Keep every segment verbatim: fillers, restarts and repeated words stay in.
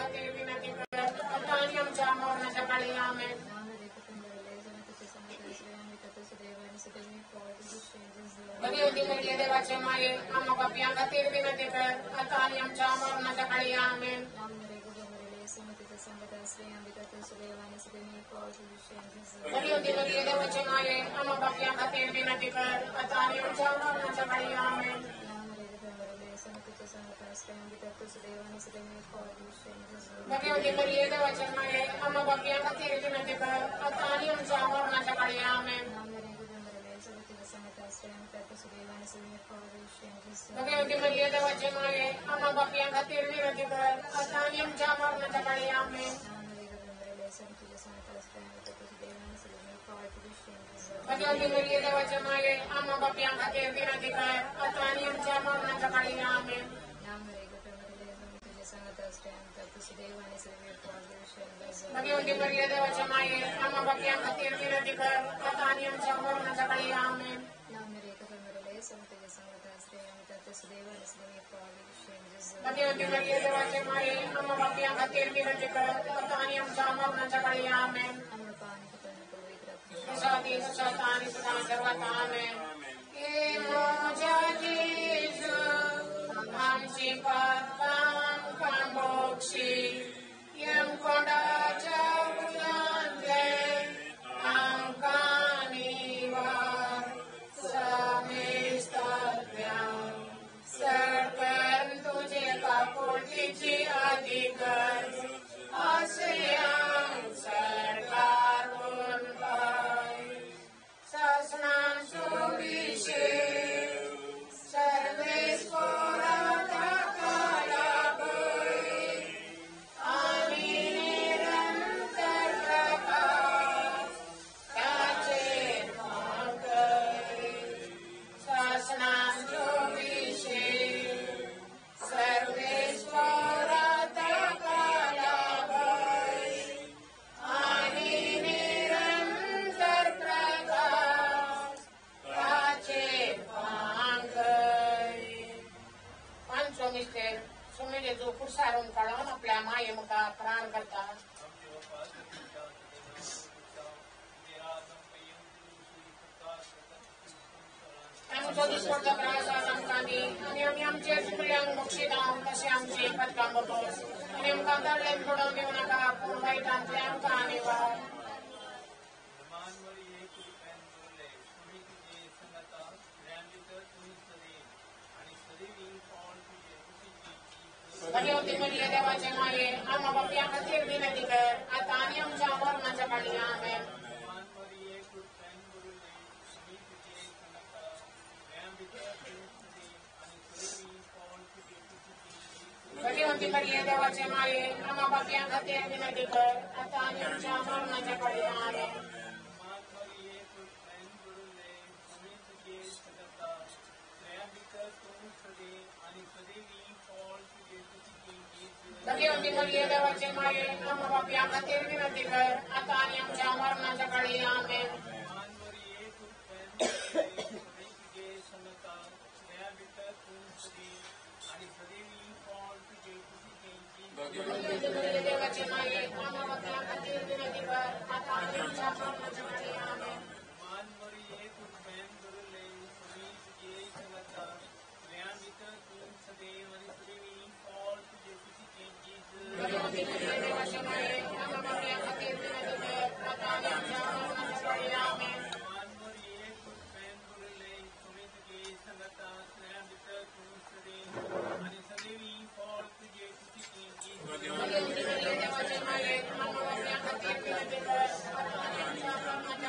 खातीर विनंती कर आता आणि आमच्या मरणाच्या काळी आमेन. बरी होती मरिये देवाचे माये आम्हा पापियां खातीर विनंती कर आता आणि आमच्या मरणाच्या काळी आमेन. बरी होती मरिये देवाचे माये आम्हा पापियां खातीर विनंती कर आता आणि आमच्या मरणाच्या काळी आमेन. बरी होती मरिये देवाचे माये आम्हा पापियां खातीर विनंती कर आता आणि आमच्या मरणाच्या काळी आमेन. बरी होती मरिये देवाचे माये आम्हा पापियां खातीर विनंती कर आता आणि आमच्या मरणाच्या काळी आमेन. बरी होती मरिये देवाचे माये आम्हा पापियां खातीर विनंती कर आता आणि आमच्या मरणाच्या काळी आमेन. बरी होती मरिये देवाचे माये आम्हा पापियां खातीर विनंती कर आता आणि आमच्या मरणाच्या काळी आमेन. बरी होती मरिये देवाचे माये आम्हा पापियां खातीर विनंती कर आता आणि आमच्या मरणाच्या काळी आमेन. शादी सता आणि सदा सर्वात आमेन. ये माझ्या जेजू आमची पातकाम कांबोक्षी यम कोंडाच्या उलांदे आमकानिवार समेस्तव्याम सरकन तुझे कापोटीची अधिकार आश्रयां सरकार उनपाय शासनांचो विषय सर्वेस पोराता कालाबय आणि निरंतर प्रकाश त्याचे भागय. शासनांचो विषय सर्वेस पोराता कालाबय आणि निरंतर प्रकाश त्याचे भागय. पांचवो मिस्टेर सुमिले जो पुरसारून काढून आपल्या मायेमुखा प्राण करतात. आमचो दिसपडचो त्रास आमकांनी आणि आमी आमचे चुकल्यांक मोक्षी दाव तशें आमची पदकां बटोस आनी आमकां दडलेन पडोवन दिवं नाका पूण वायटांतले आमकां निवार. बरी होती मरिये देवाचे माये आम्हा पापियां खातीर विनंती कर आता आणि आमच्या मरणाच्या काळी आमेन. बरी होती मरिये देवाचे माये आम्हा पापियां खातीर विनंती कर आता आणि आमच्या मरणाच्या काळी आमेन. बरी होती मरिये देवाचे माये आम्हा पापियां खातीर विनंती कर आता आणि आमच्या मरणाच्या काळी आमेन. बरी होती मरिये देवाचे माये आम्हा पापियां खातीर विनंती कर आता आणि आमच्या मरणाच्या काळी आमेन. बरी होती मरिये देवाचे माये आम्हा पापियां खातीर विनंती कर आता आणि आमच्या मरणाच्या काळी आमेन. बरी होती मरिये देवाचे माये आम्हा पापियां खातीर विनंती कर आता आणि आमच्या मरणाच्या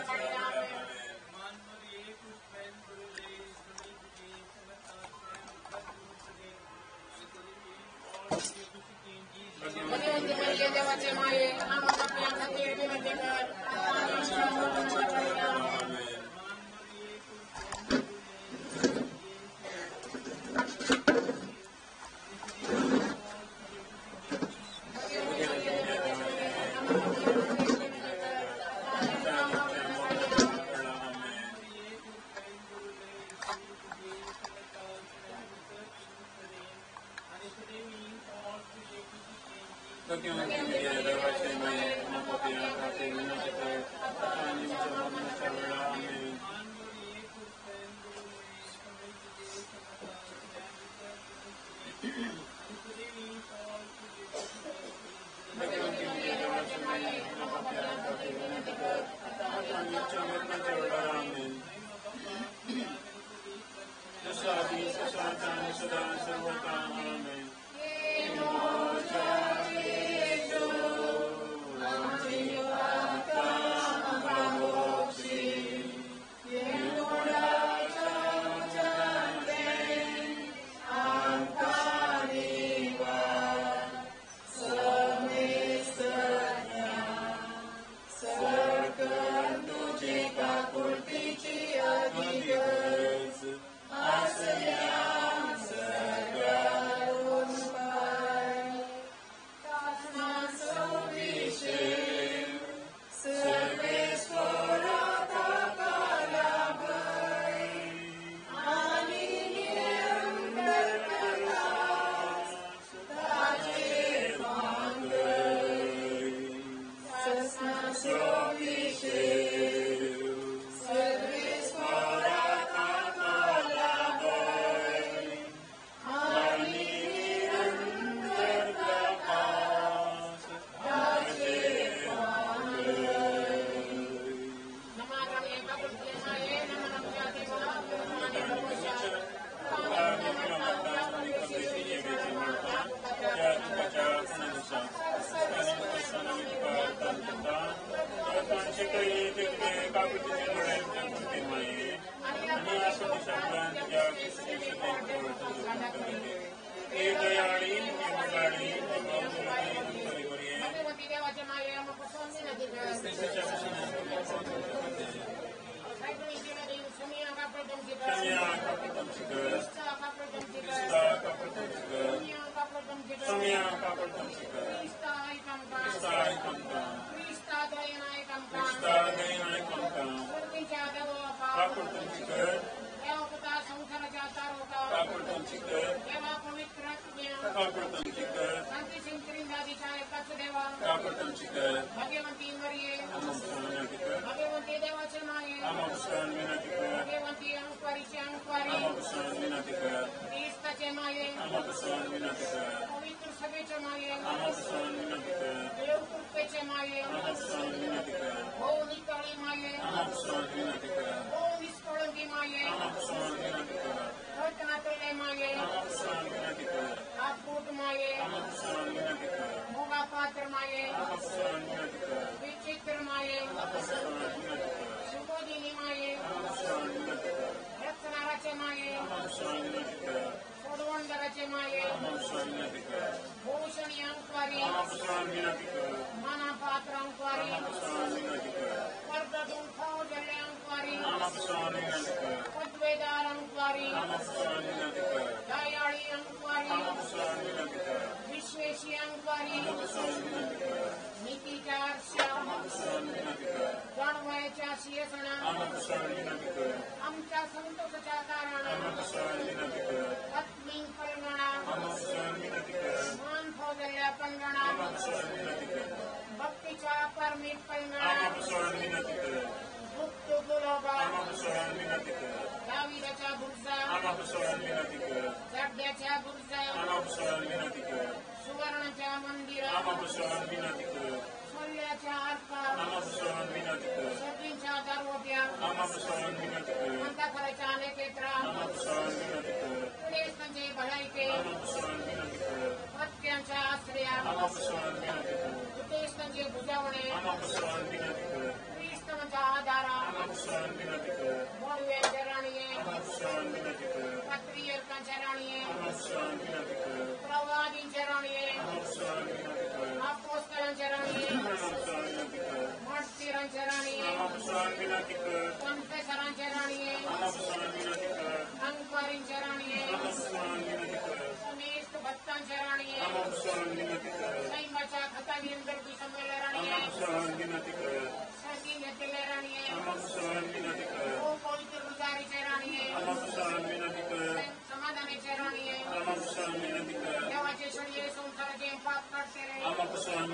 Ama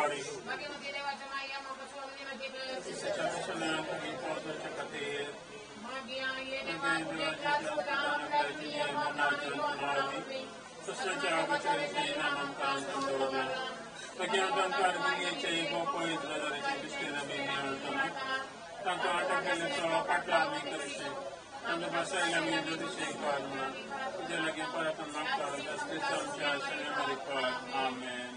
वाडी भाग्यवती देवाच्या माया मग सोडली मध्ये तिच्या दर्शनात तुम्ही पोहोचवच्या खातीर भाग्या ये देवा तुझे प्रार्थना करते मनाची वाणी कृष्णाच्या आगमनाचे नामकान संतोषला प्रज्ञानंतर मुलीचे पवित्र दर्शन क्रिस्तीना मी मिळवतो तांकां अटक केल्ल्याचो फाटला आमी करचे तांकां बसयल्या मी दर्शे काढून तुजे लागीं परत मागता क्रिस्तांव आमच्या आशेने मालिका आमेन.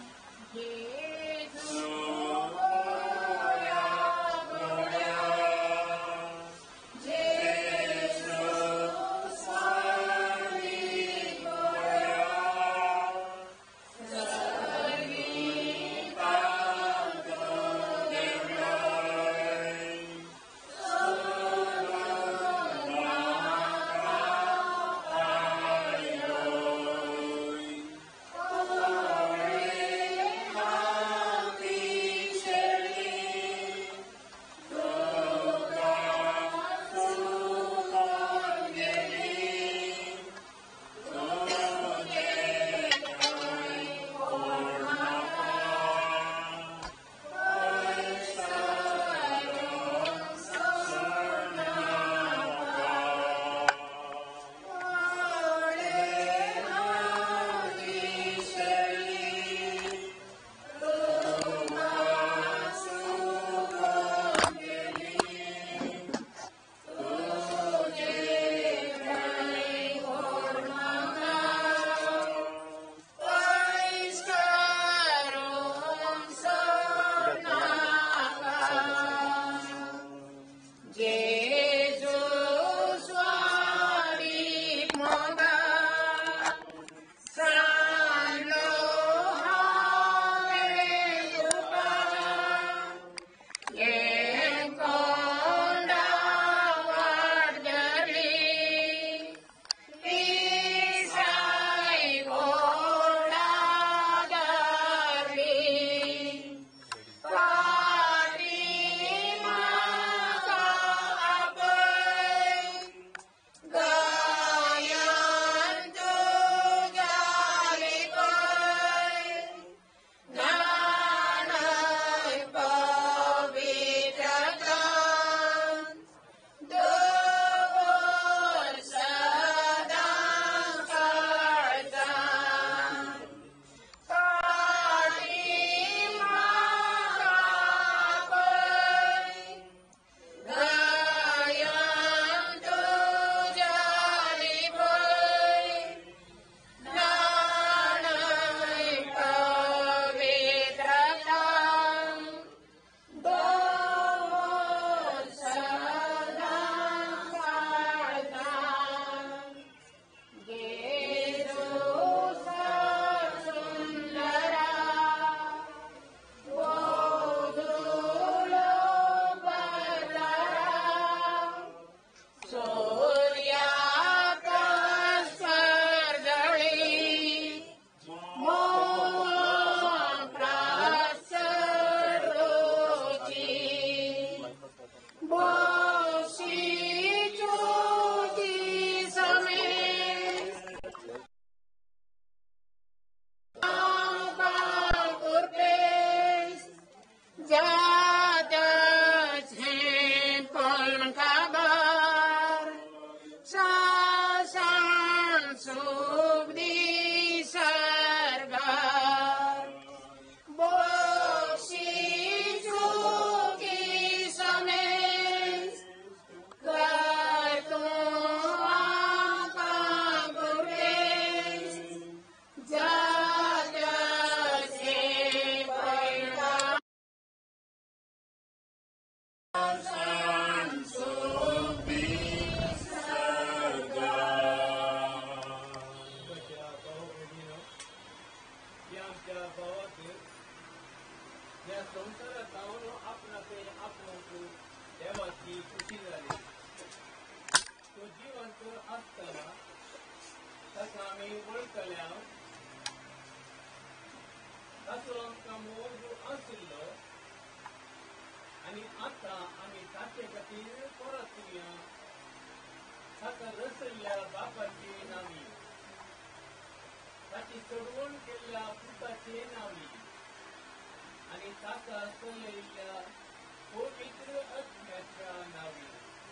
सोडवून केलेल्या पुताचे नावी आणि आणि ताका चलयल्या पवित्र आत्म्याच्या नावी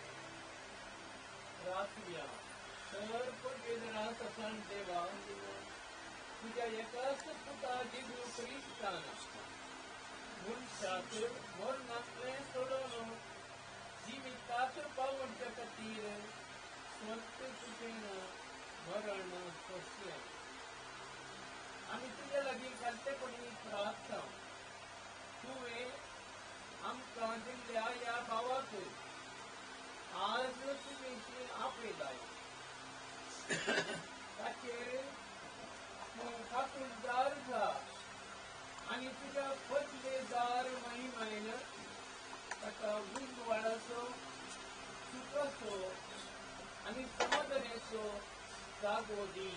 प्रार्थूया. तर पवित्र ससान देवा, तुझ्या एकाच पुता जिजू ख्रिस्तान मनशाक मरणांतलें सोडून जिवितात पावोवच्या खातीर स्वत तुजेन मरण सोंसलें. आमी तुजे लागीं खालतेपणी प्रार्थना. तुवें आमकां दिल्ल्या ह्या भावाक आज तुवेंची आपयलाय. ताचेर तूं खातरदार जा आनी तुज्या फदलेदार महिमेन ताका उजवाडाचो, सुखाचो आनी समाधानाचो जागो दी.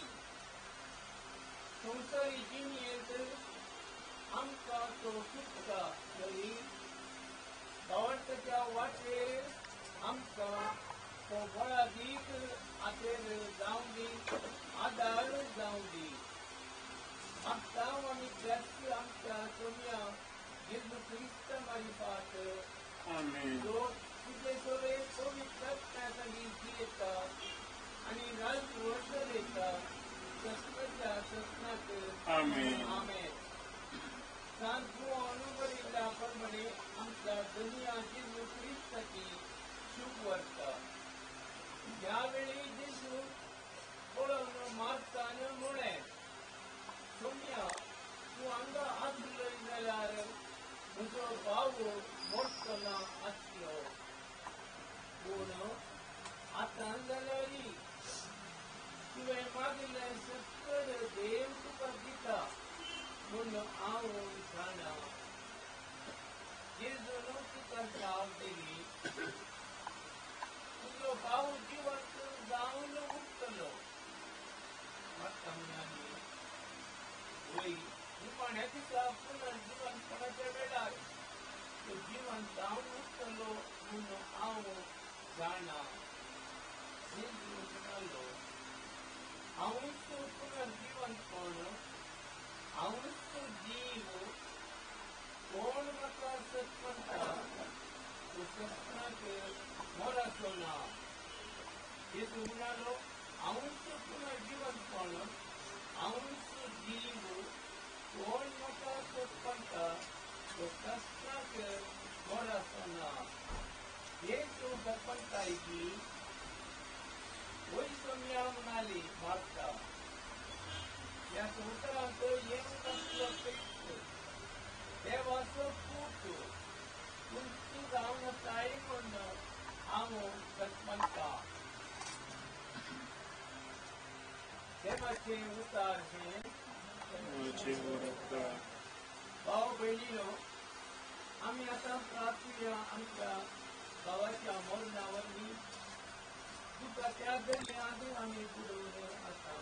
संवसारी जिणेंत आमकां तो सुटका तरी भावार्थाच्या वाटेर आमकां तो बळादीक आतेर जावं दी, आदार जावं दी. मागता आमी त्याच आमच्या सोन्या जेजू ख्रिस्ता मारिफात जो तुजे सोरे पवित्र आत्म्याखाली जियेता आनी राजवट चलयता सस्नाच्या सस्नाक आमेन. सांत जुआन बरयल्ल्या प्रमाणे आमच्या धन्या जेजू ख्रिस्ताची शुभ वार्ता. ह्या वेळी जेजू पळोवन मार्तान म्हळें, सोन्या, तूं हांगा आसलय जाल्यार म्हजो भाव मरतना आसलो. पूण आतां जाल्यार तुवें मागलें सकट देव तुका दिता म्हूण हांव जाणा. जेजून तुका जाप दिली, तुजो भाव जिवंत जावन उठतलो. मार्ता म्हणाली, वय, निमाण्या दिसा पुनर्जिवंतपणाच्या वेळार तो जिवंत जावन उठतलो म्हूण हांव जाणा. जेजू म्हणालो, हांवूच पुनर्जिवंतपण, हांवूच जीव. कोण म्हाका सत म्हणटा तो सत्नाक मराचो ना. जेजू म्हणालो, हांवूच पुनर्जिवंतपण, हांवूच जीव. कोण म्हाका सत म्हणटा तो सत्नाक मराचो ना. येसू म्हणटायची, वय सोन्या म्हणाली मार्ता, ह्या संवसारांत येवंक आसलो क्रिस्त देवाचो पूत पूण तूं जावन आसाय म्हूण हांव सत म्हणटा. देवाचें उतार हें. भाव भयणीनो, आमी आतां प्रार्थुया आमच्या भावाच्या मरणा वरवीं तुका त्या दर्यांत आमी बुडोवन आसा.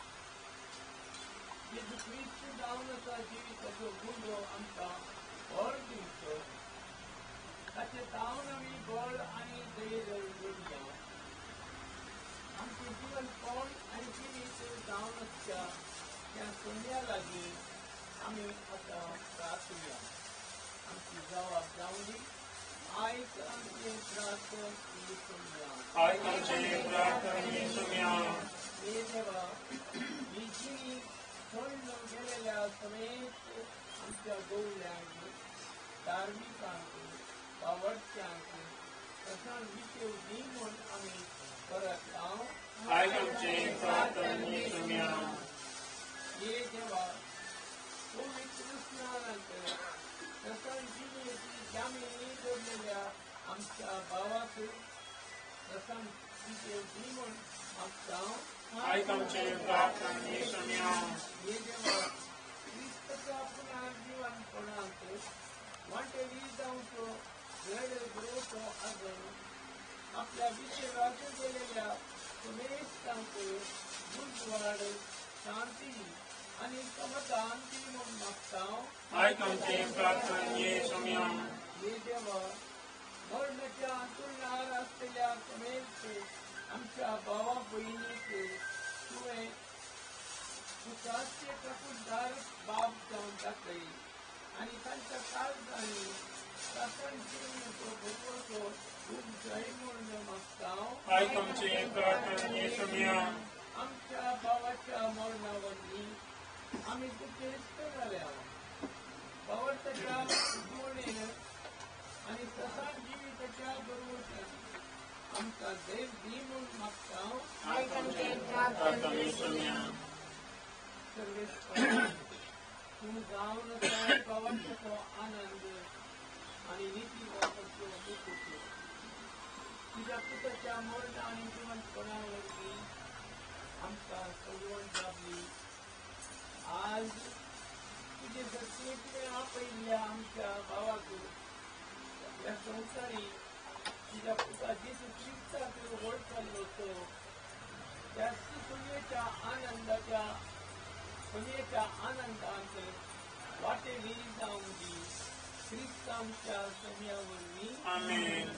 जेजू ख्रिस्त जावन आसा जिविताचो गुंडो आमकां बळ दिवचो. ताचे तावन आमी बळ आनी धैर्य जोडया. आमचें जीवनपण आनी जिवीत जावन आसच्या त्या सोन्या लागीं आमी आतां प्रार्थुया. आमची जबाब जावं दी. आयज आमचें प्रार्थन ही सोन्या. आयज आमचें प्रार्थन ही सोन्या. हे देवा, ही जिणी सोडून गेलेल्या समेत आमच्या गवळ्यांक, धार्मिकांक, बावडच्यांक प्रसन्न विशेव दी म्हूण आमी परत हांव आयज आमचें प्रार्थन ही सोन्या. हे देवा, पवित्र स्नानांत प्रसन्न जिणेची जामीन जोडलेल्या आमच्या भावाक प्रसन्न विशेव दी म्हूण मागता. आयज आमचें प्रार्थन ही सोन्या. हे देवा, क्रिस्ताच्या पुनर्जिवनपणांत वांटेली जावचो वेळ बरोवचो आजून आपल्या विशेवाक गेलेल्या समेस्तांक उजवाड, शांती आनी समाधान दी म्हूण मागता. आयज आमचें प्रार्थन ही सोन्या. हे देवा, मरणाच्या अंतुळार आसलेल्या समेत आमच्या भावा भयणीक तुवें सुखाचे कपूरदार बाब जावन दाखय आणि तांच्या काळजांनी तांच्यानी तो भरपूर खूप जाय म्हणून मागता आयकमचे प्रार्थना येशूया आमच्या भावाच्या मरणावरती आम्ही दुःखित झाले आहोत भावाच्या जोडीने आणि तसा जीविताच्या बरोबर आमचा देव दी म्हणून मागता आयकमचे प्रार्थना येशूया सर्वेश्वर तू जाऊन त्या भावाचा तो आनंद आणि नीती वापरतो होतो तुझ्या पुत्राच्या मरण आणि जीवनपणावरती आमचा सगळं लाभली आज तुझे सत्तेने आपल्या आमच्या भावातून या संसारी तुझ्या पुत्रा जिसू ख्रिस्ता तो ओळ चाललो होतो त्या सुनेच्या आनंदाच्या सुनेच्या आनंदात वाटेली जाऊन दी ख्रिस्तांच्या समयावरती आमेन.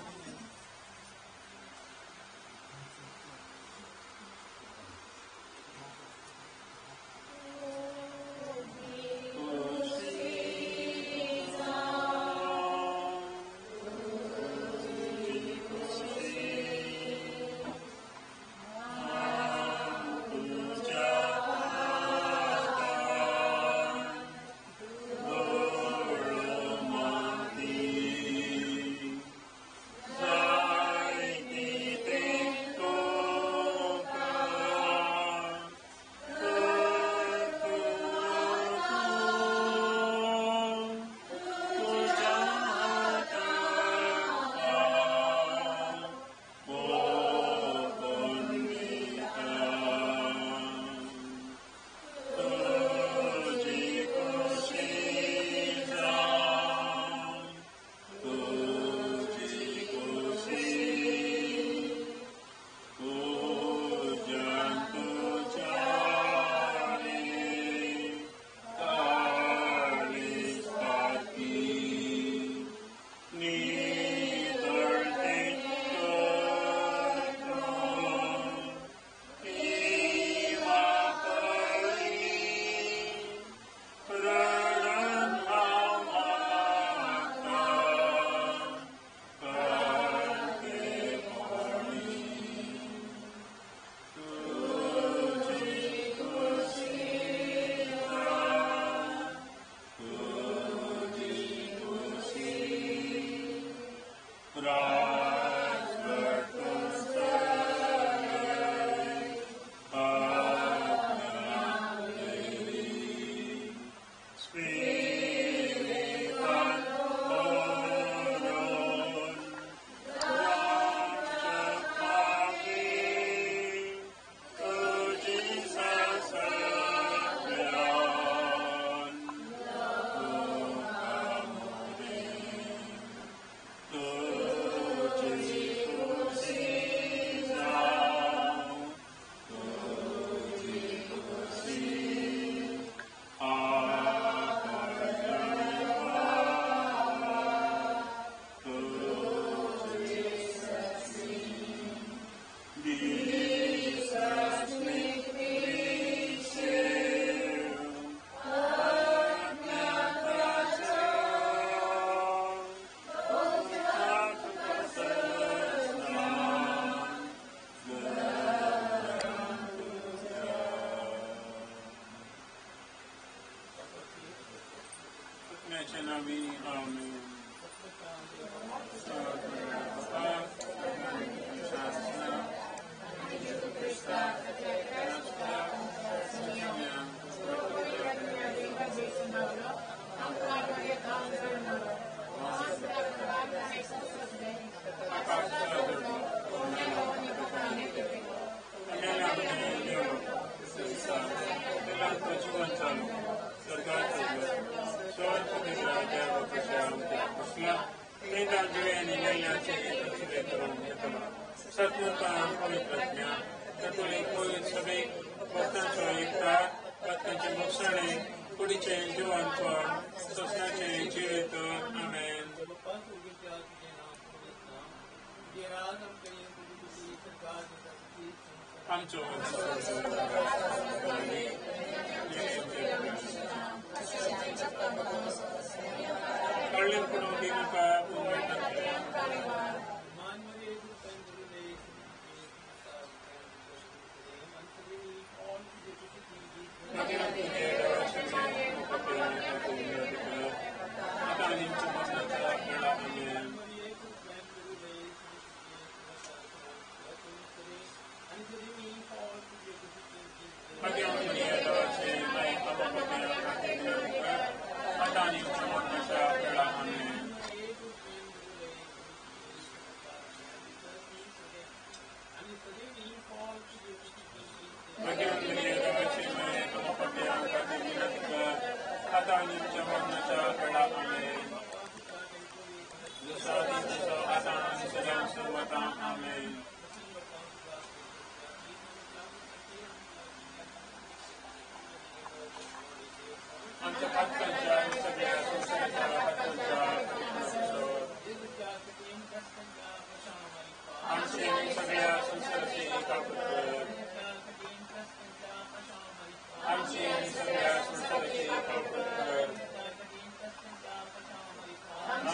आमचो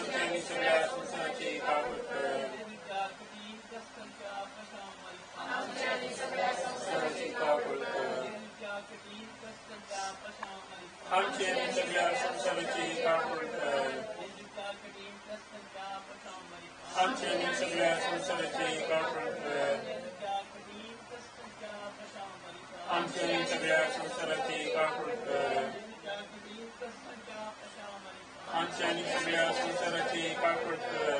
आमची आणि सगळ्या संसाराची कापड कर आमची आणि सगळ्या संसाराची कापड कर आमची आणि सगळ्या संसाराची कापड कर आमची आणि सगळ्या संसाराची कापड कर आमची आणि सगळ्या संसाराची कापड कर आमची आणि सगळ्या संसाराची कापड कर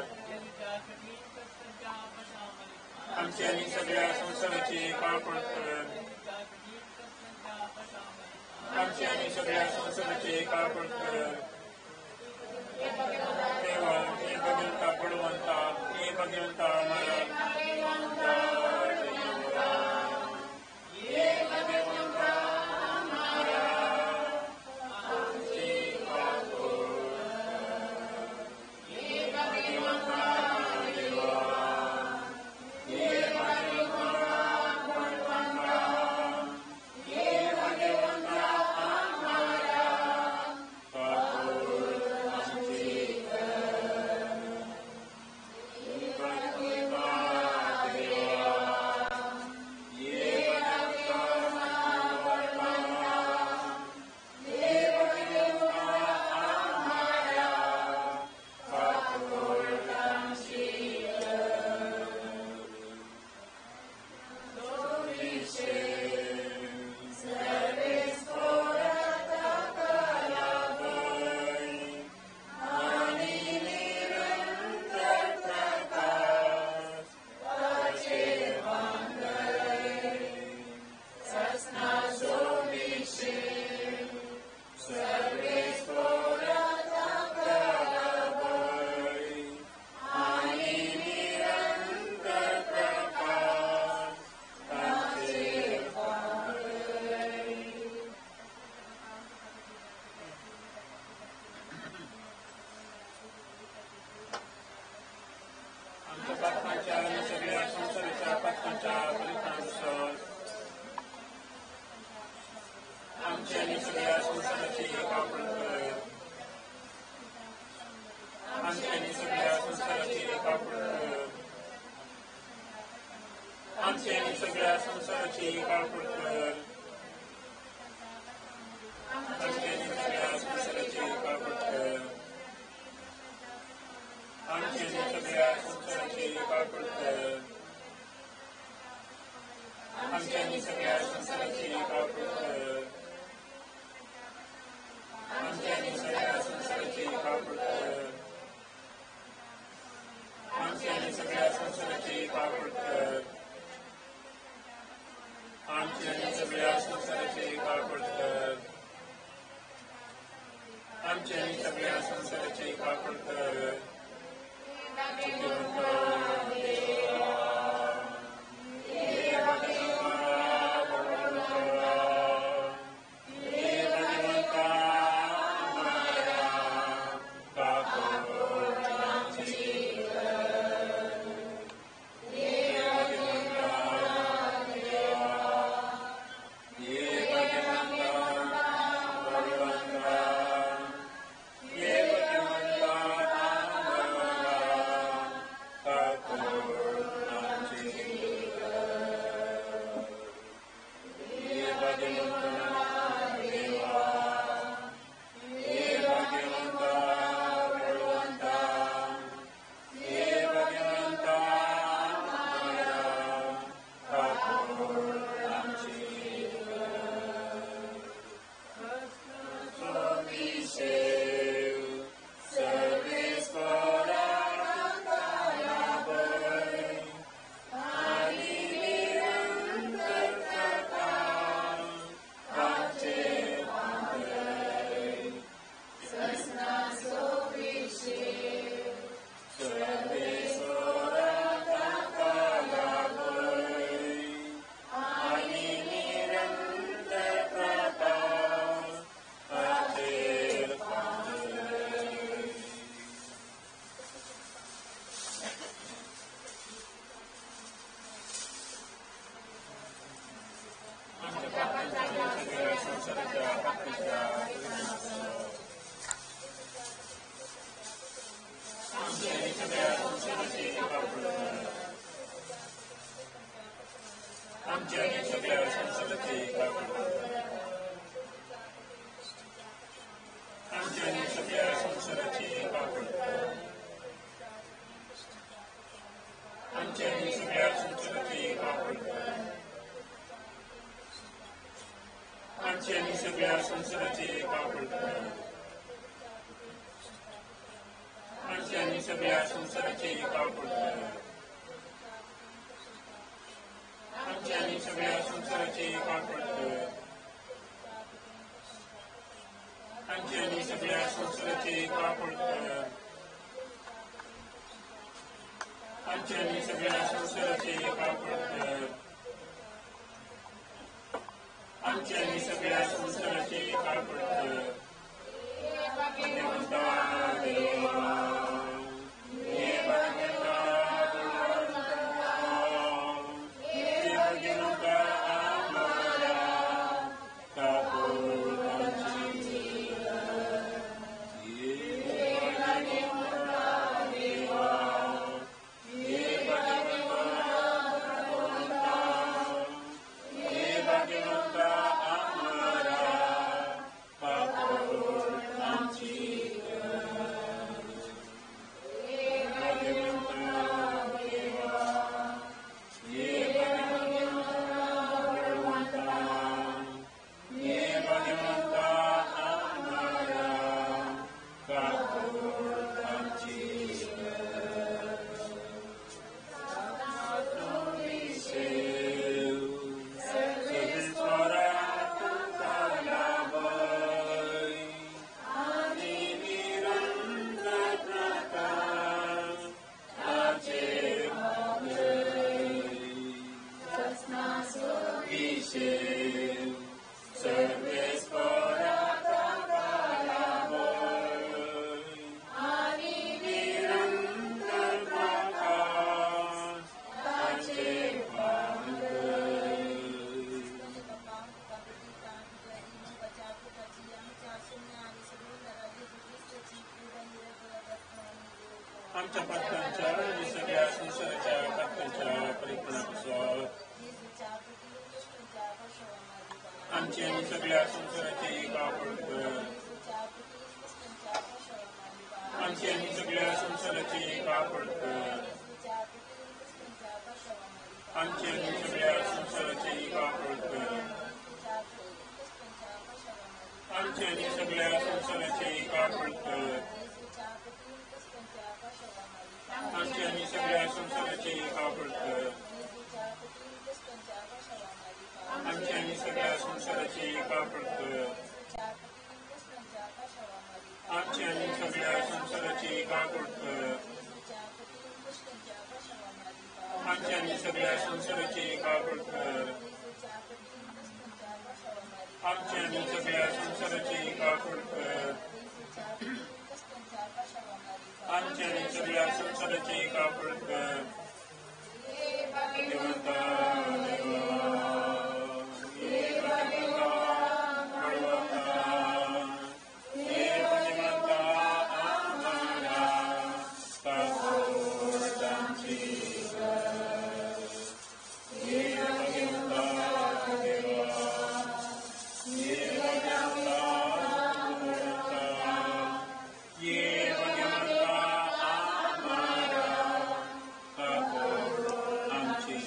आमची आणि सगळ्या संसाराची कापड कर आमची आणि सगळ्या संसाराची कापड कर देवा हे भगवंता बळवंता हे भगवंता मला आमची आणि सगळ्या संसाराची कापड कर आमची आणि सगळ्या संसाराची कापड कर आमची आणि सगळ्या संसाराची कापड कर आमची आणि सगळ्या संसाराची कापड कर आमची आणि सगळ्या संसाराची कापड कर आमची आणि सगळ्या संसाराची कापड कर आमची आणि सगळ्या आमची आणि सगळ्या संसाराचे कापड कर. आमची आणि सगळ्या संसाराचे कापड कर. आमची आणि सगळ्या संसाराचे कापड कर. आमची आणि सगळ्या संसाराचे कापड कर. आमची आणि सगळ्या संसाराचे कापड कर. आमची आणि सगळ्या संसाराचे कापड कर. देवता देवा, हे भाग्यवंता बळवंता, हे भाग्यवंता आम्हाला कापडाची. हे भाग्यवंता देवा, हे भाग्यवंता बळवंता, हे भाग्यवंता आम्हाला कापडाची. आमच्या पात्रांच्या आणि सगळ्या संसाराच्या पात्रांच्या परिपूर्णापासून आमची आणि सगळ्या संसाराचे कापड कर. आमची आणि सगळ्या संसाराचे कापड कर. आमची आणि सगळ्या संसाराचे कापड कर. आमची आणि सगळ्या संसाराचे कापड कर. आमची आणि सगळ्या संसाराचे कापड कर. आमची आणि सगळ्या संसाराचे कापड कर. आमची आणि सगळ्या संसाराचे कापड कर. आमची आणि सगळ्या संसाराचे कापड कर. आमची आणि सगळ्या संसाराचे कापड कर. आमची आणि सगळ्या संसाराचे कापड कर. देवता देवा, हे भाग्यवंता बळवंता, हे भाग्यवंता आम्हाला कापडाची. हे भाग्यवंता देवा, हे भाग्यवंता बळवंता, हे भाग्यवंता आम्हाला कापडाची.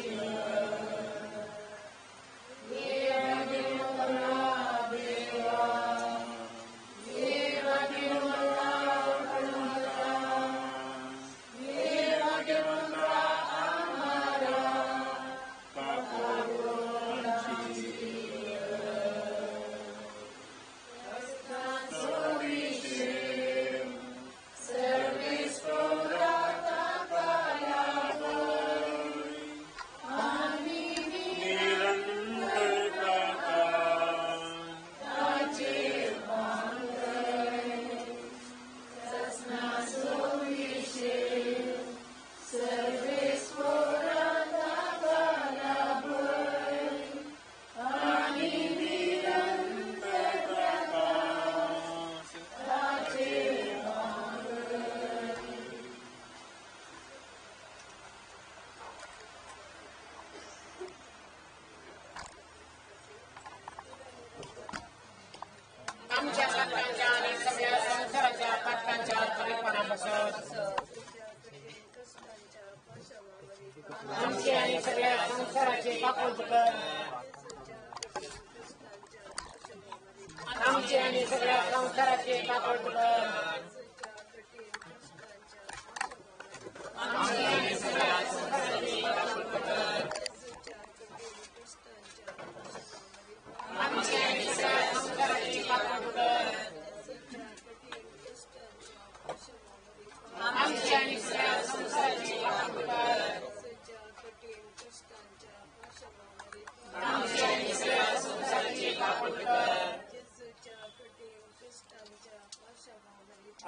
आमच्या पात्रांच्या आणि सगळ्या संसाराच्या पात्रांच्या परिपूर्णापासून आमची आणि सगळ्या संसाराचे कापड कर. आमची आणि सगळ्या संसाराची कापड कर आमची आणि सगळ्या संसाराची कापड कर आमची आणि सगळ्या संसाराची कापड कर आमची आणि सगळ्या संसाराची कापड कर आमची आणि सगळ्या संसाराची कापड कर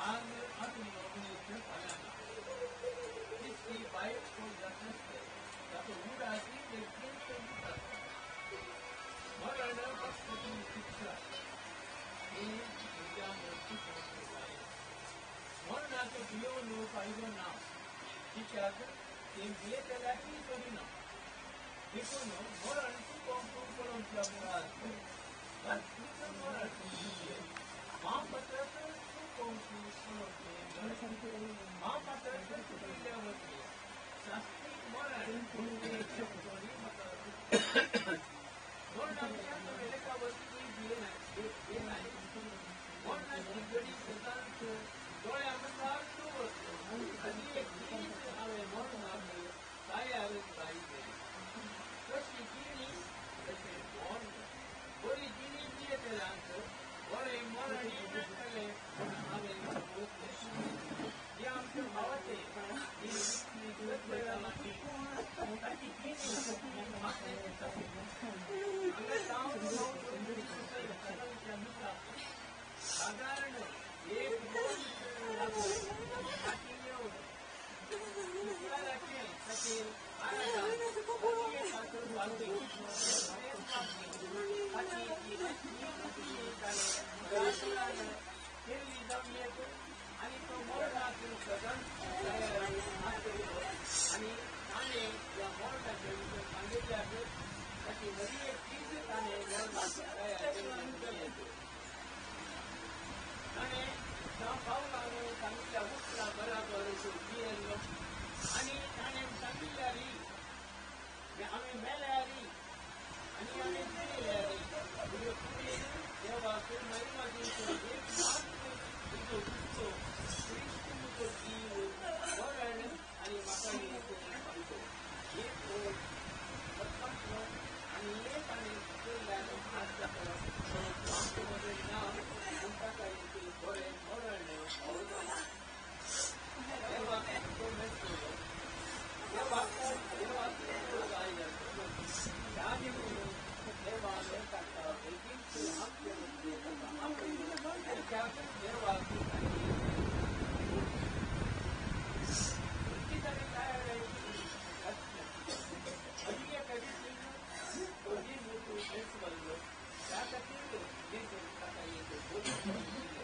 आज अपनी ऑर्गेनाइजेशन बनाना इसकी बाइक को जतन से तब उड़ाती लेकिन तो मरण वक्त की शिक्षा ये विद्या मूर्ति पहुंचने वाले मरना तो दियो लो पाइबो ना शिक्षा के लिए तलाकी करी ना देखो नो मरण तू कौन तू कौन सा बुरा बस तू मरण तुझे मां पत्र तू कौन तू कौन मां पत्र तू ले होती शास्त्री मरण तुझे छोड़ी मतलब मरण क्या तो मेरे का वस्तु ये ना ये ना मरण की गड़ी सिद्धांत दोया मसार तो वस्तु अभी एक चीज आवे मरण आवे काय आवे काय है कृष्ण जीनी ऐसे मरण कोई जीनी दिए तेरांत और ये मरण ये न करे आवे ये हमसे भावते ये इतनी गलत लगाना की ताकि जीनी हमसे अगर ताऊ ताऊ तो मेरी सोसाइटी चलन क्या मिला साधारण एक रोज ताकि ये हो दूसरा रखे ताकि आया और ये बातों बातें हमारे ताकि ये ये करे राष्ट्रीय फिर लिदम ये तो आणि तो मोठा सदन आणि त्याने या मोठ्या जमीन सांगितले आहे की नदी एक चीज त्याने आणि त्या पावलाने सांगितल्या उठला बराबर गेलो आणि त्याने सांगितल्यारी आम्ही मेल्यारी आणि आम्ही मेल्यारी पुढे तेव्हा ते महिमाची एक मात्र जो दिसतो क्रिस्तुचं जीव मरण आणि माताने सांगतो एक सत्तात्म आणि एक आणि केल्यानं आजच्याकडे नाम कोणता काही ते बरे मरण तेव्हा तो नसतो तेव्हा तेव्हा तो जायला त्याने म्हणून तेव्हा न टाकता देखील आमच्या त्यातून तेव्हा ती काही वृत्तीकडे काय आहे अधिक कधी कोणी मोठं हेच बनलो त्यासाठी हे करता येते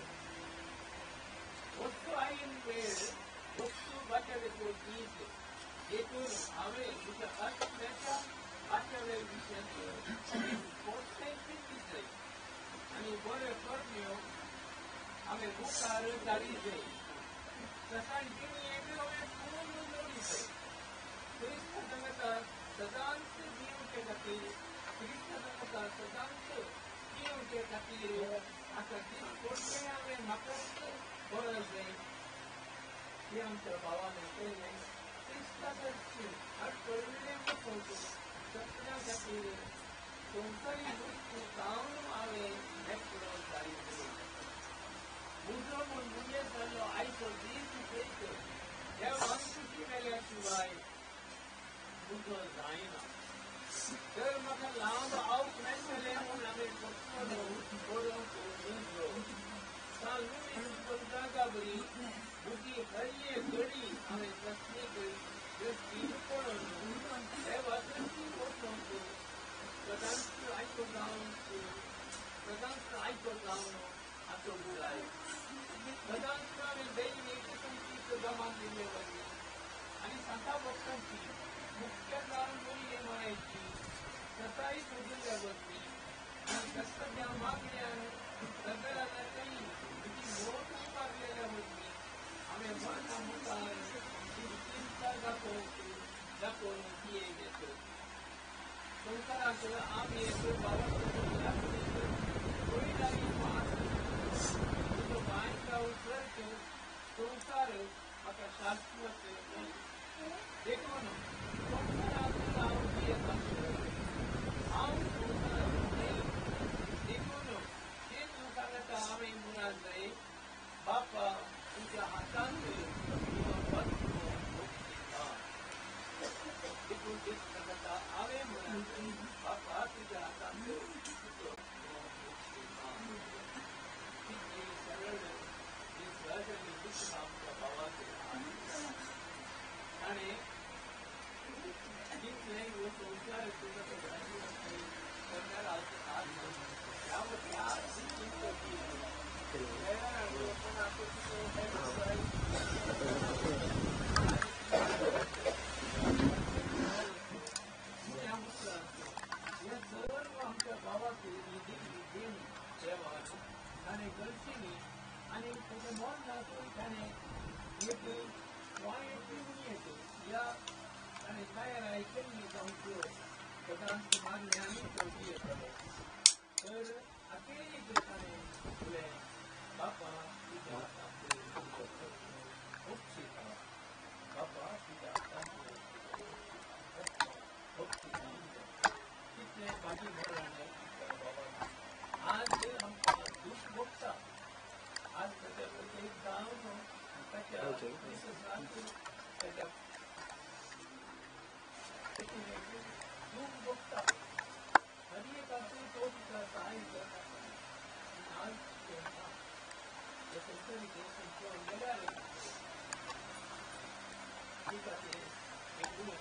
वस्तू आहे वेळ वस्तू वाचावे तो गीत एकूण हवे तुझ्या असण्याच्या वाचावे विषय कोणत्याही विषय आणि बरे करण्यो हमें मुखार जारी दे ससांटिनी एवढे हमें पूर्ण जोडी दे क्रिस्त संगता सदांत जीव के खातीर क्रिस्त संगता सदांत जीव के खातीर आता ती कोणते हमें म्हाका गरज जाय ती आमच्या भावाने केले क्रिस्ताची हर कळविले पोहोचू सत्या खातीर कोणताही वस्तू जाऊन आवे नेटलो जारी दे मुद्रा म्हणून मुले चाललो आयचो दीस पेट ह्या माणसाची मेल्याशिवाय मुद्रो जायना तर म्हाका लांब आवक नासले म्हूण हांवें फक्त बरोवंक मुद्रो सांगून तुमकां जागा बरी बुद्धी हरये घडी हांवें कसली करी दृश्टी पळोवन हे वाचून वचोंक सदांच आयको जावन सदांच आयको जावन हाचो बुराय सदांच हांवें दैवी एकतांची जमा दिले वरी आनी सांता भक्तांची मुख्य जावन मुली म्हणायची सताई सोडिल्ल्या वरवी आनी कस्तज्ञा मागण्यान सगळ्यांना काही तुझी मोठी मागलेल्या वरवी हांवें मरता मुखार तुजी चिंता दाखोवंक दाखोवन तिये घेतो संसाराक आमी एक भावाक कोयदारी मात तुजो बायका उतरत संसार म्हाका शाश्वत देखून संसाराक हांव जियेत हांव संसाराक देखून जे तूं सांगता हांवें मुराद जाय बापा तुज्या हातांत तुजो बसलो दिता देखून ते सांगता हांवें मुराद जाय बापा तुज्या हातांत तुजो सरळ ही सहज मन नातो त्याने एक वाईट पिऊन येते या आणि तयार ऐकून मी जाऊन प्रधानची मागणी आणि शेवटी येतो तर अखेरी ठिकाणी तुले बापा तुझ्या खूप शिकावा बापा तुझ्या खूप तिथे माझी भरणे बाबा आज हम दुख बघता आज त्याच्याकडे एक जाणवतो त्याच्या त्याच्या दुख बघता हरी एक असे तो तिचा सहाय्य करतात आज तेव्हा त्या संस्थेने त्यांच्या गेल्याने ठीक आहे एक गुण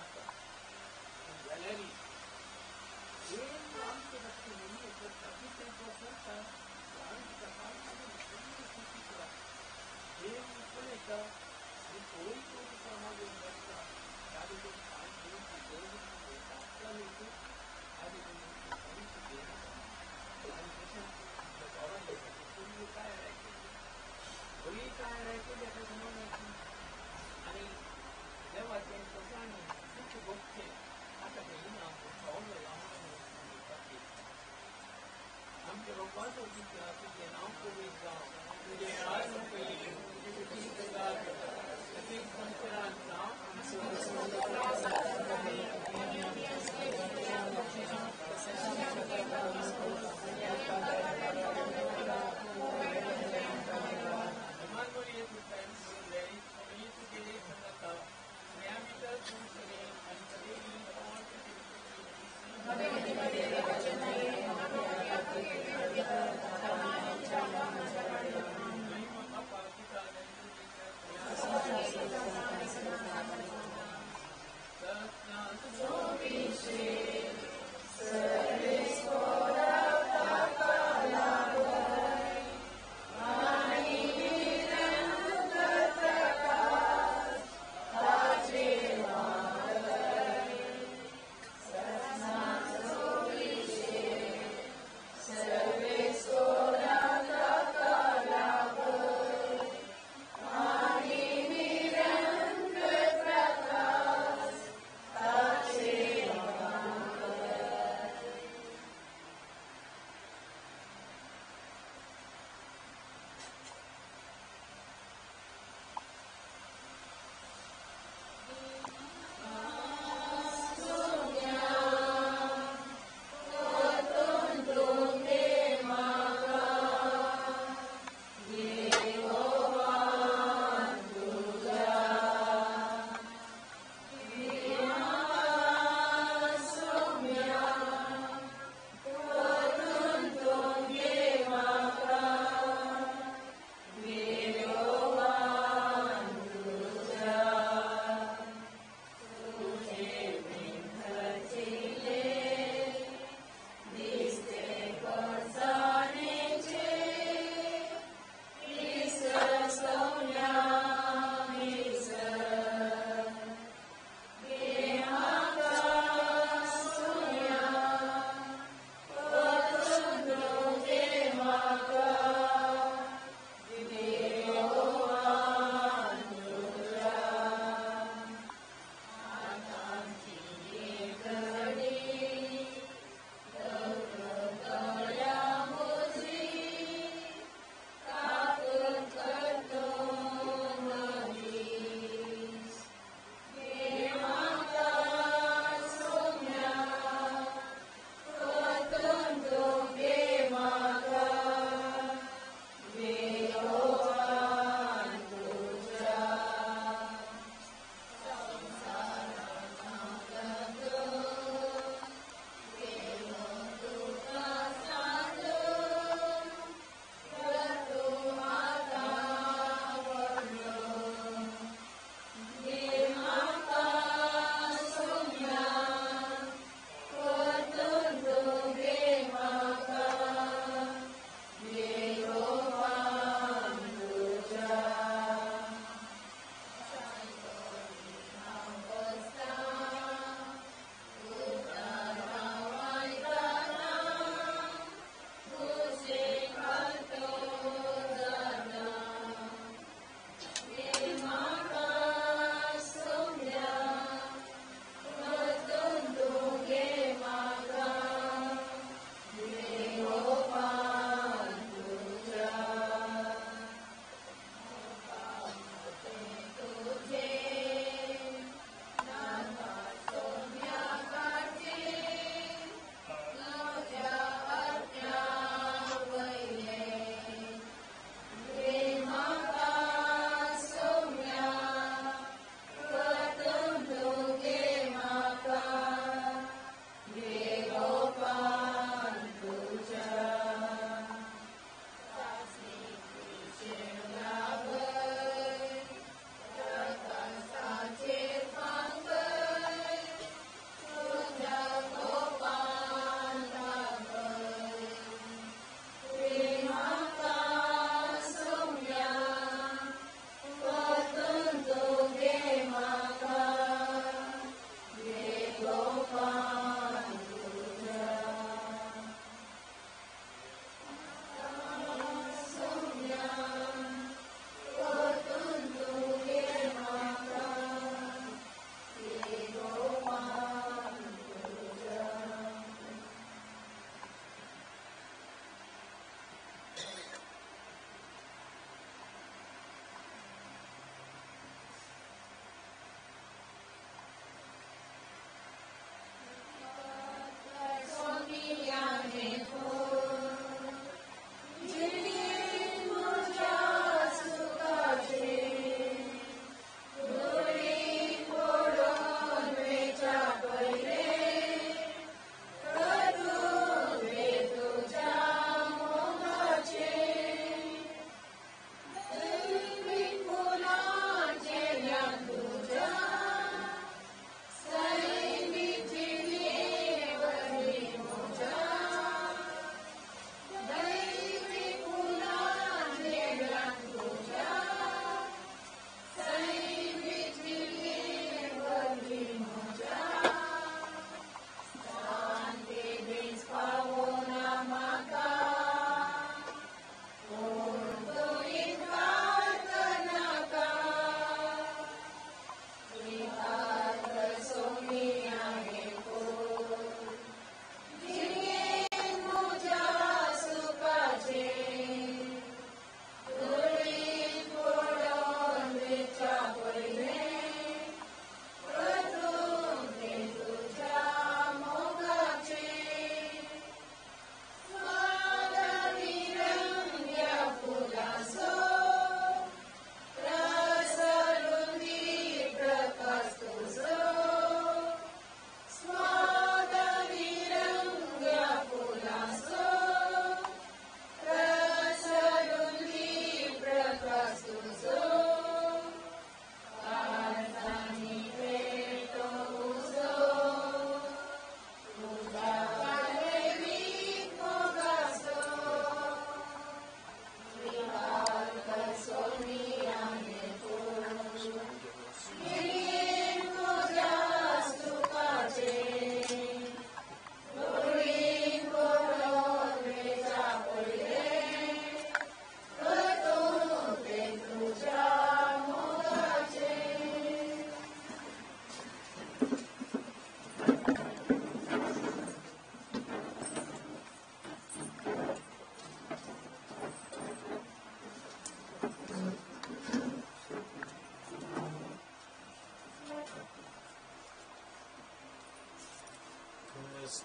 गॅलरी ಏನ್ ಆಂತರಕ್ಕೆ ನಿಮಗೆ ಪ್ರತಿಶತ ಆಂತರಿಕ ಕಾರಣಗಳು ಸೂಚಿಸುವ ಏನು ಕೊನೆತ ಈ ಕೋರಿಕೆ ಸಮಾಜದ ಯಾರಿಗೂ ಶಾಂತಿ ದೇವರಿಗೆ ಶಾಸ್ತ್ರಕ್ಕೆ ಅದಕ್ಕೆ ಪರಿಸ್ಥಿತಿ पूर्वी काय राहायचे पूर्वी काय राहायचे त्याचा समज आणि जेव्हा ते स्वतःने सुख बघते आता काही ना पावलं आमच्या बाप्पाचं तिच्या तिचे नाव कोविड गाव म्हणजे आज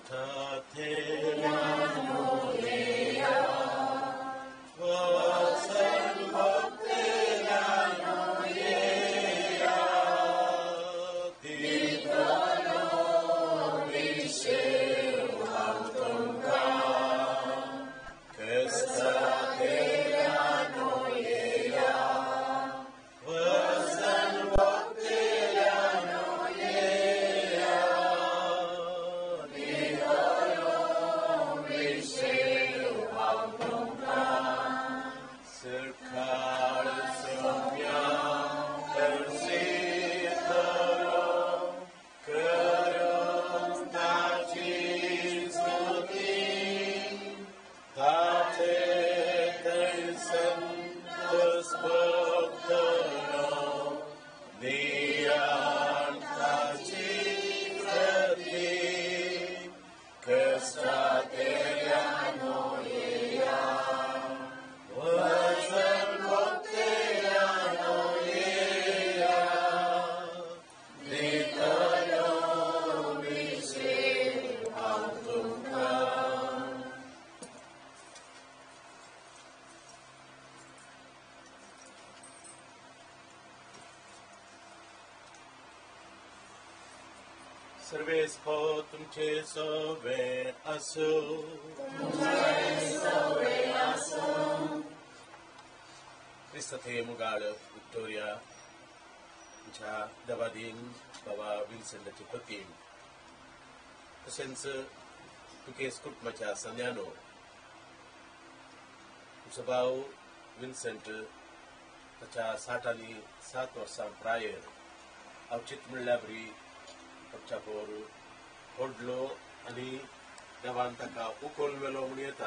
सर्वेस को तुमचे सोवे असो क्रिस्तथे मुगाळ विक्टोरिया तुमच्या दवादीन बाबा विन्सेंटाची पती तशेंच तुकेस कुटुंबाच्या सन्यानो तुमचो भाव विन्सेंट ताच्या साठ आनी सात वर्सां प्रायर अवचित म्हणल्या बरी आमच्या पोर ओडलो आनी देवान ताका उखोल वेलो म्हूण येता.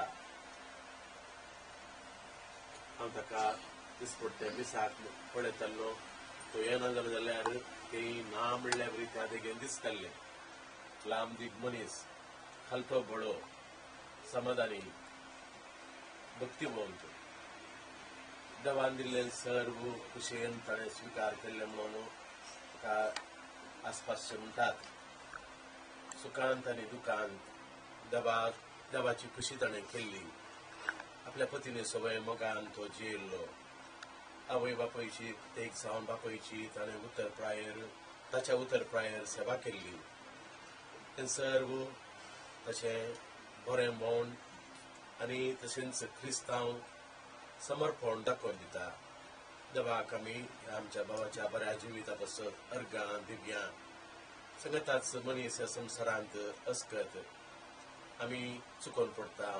हांव ताका दिसपट्टे दिसाक पळयतालो तो येना जालो जाल्यार तें ना म्हणल्या बरी त्या देगेन दिसतालें. लांब दीग मनीस, खालतो बडो, समाधानी, भक्तिमंत, देवान दिल्ले सर्व खुशेन ताणें स्विकार केल्ले म्हणून ताका आसपासचे म्हणटात. सुखांत आनी दुखांत देवाक देवाची खुशी ताणें केल्ली. आपल्या पतीने सवय मोगान तो जियेल्लो. आवय बापायची तेग जावन बापायची ताणें उतर प्रायर ताच्या उतर प्रायर सेवा केल्ली. तें सर्व तशें बरें मौन आनी तशेंच क्रिस्तांव समर्पण दाखोवन दिता. देवाक आमी आमच्या भावाच्या बऱ्या जिविता पासत अर्गां दिव्यां सगळ्याच मनीस ह्या संवसारांत अस्कत आमी चुकोवन पडटा.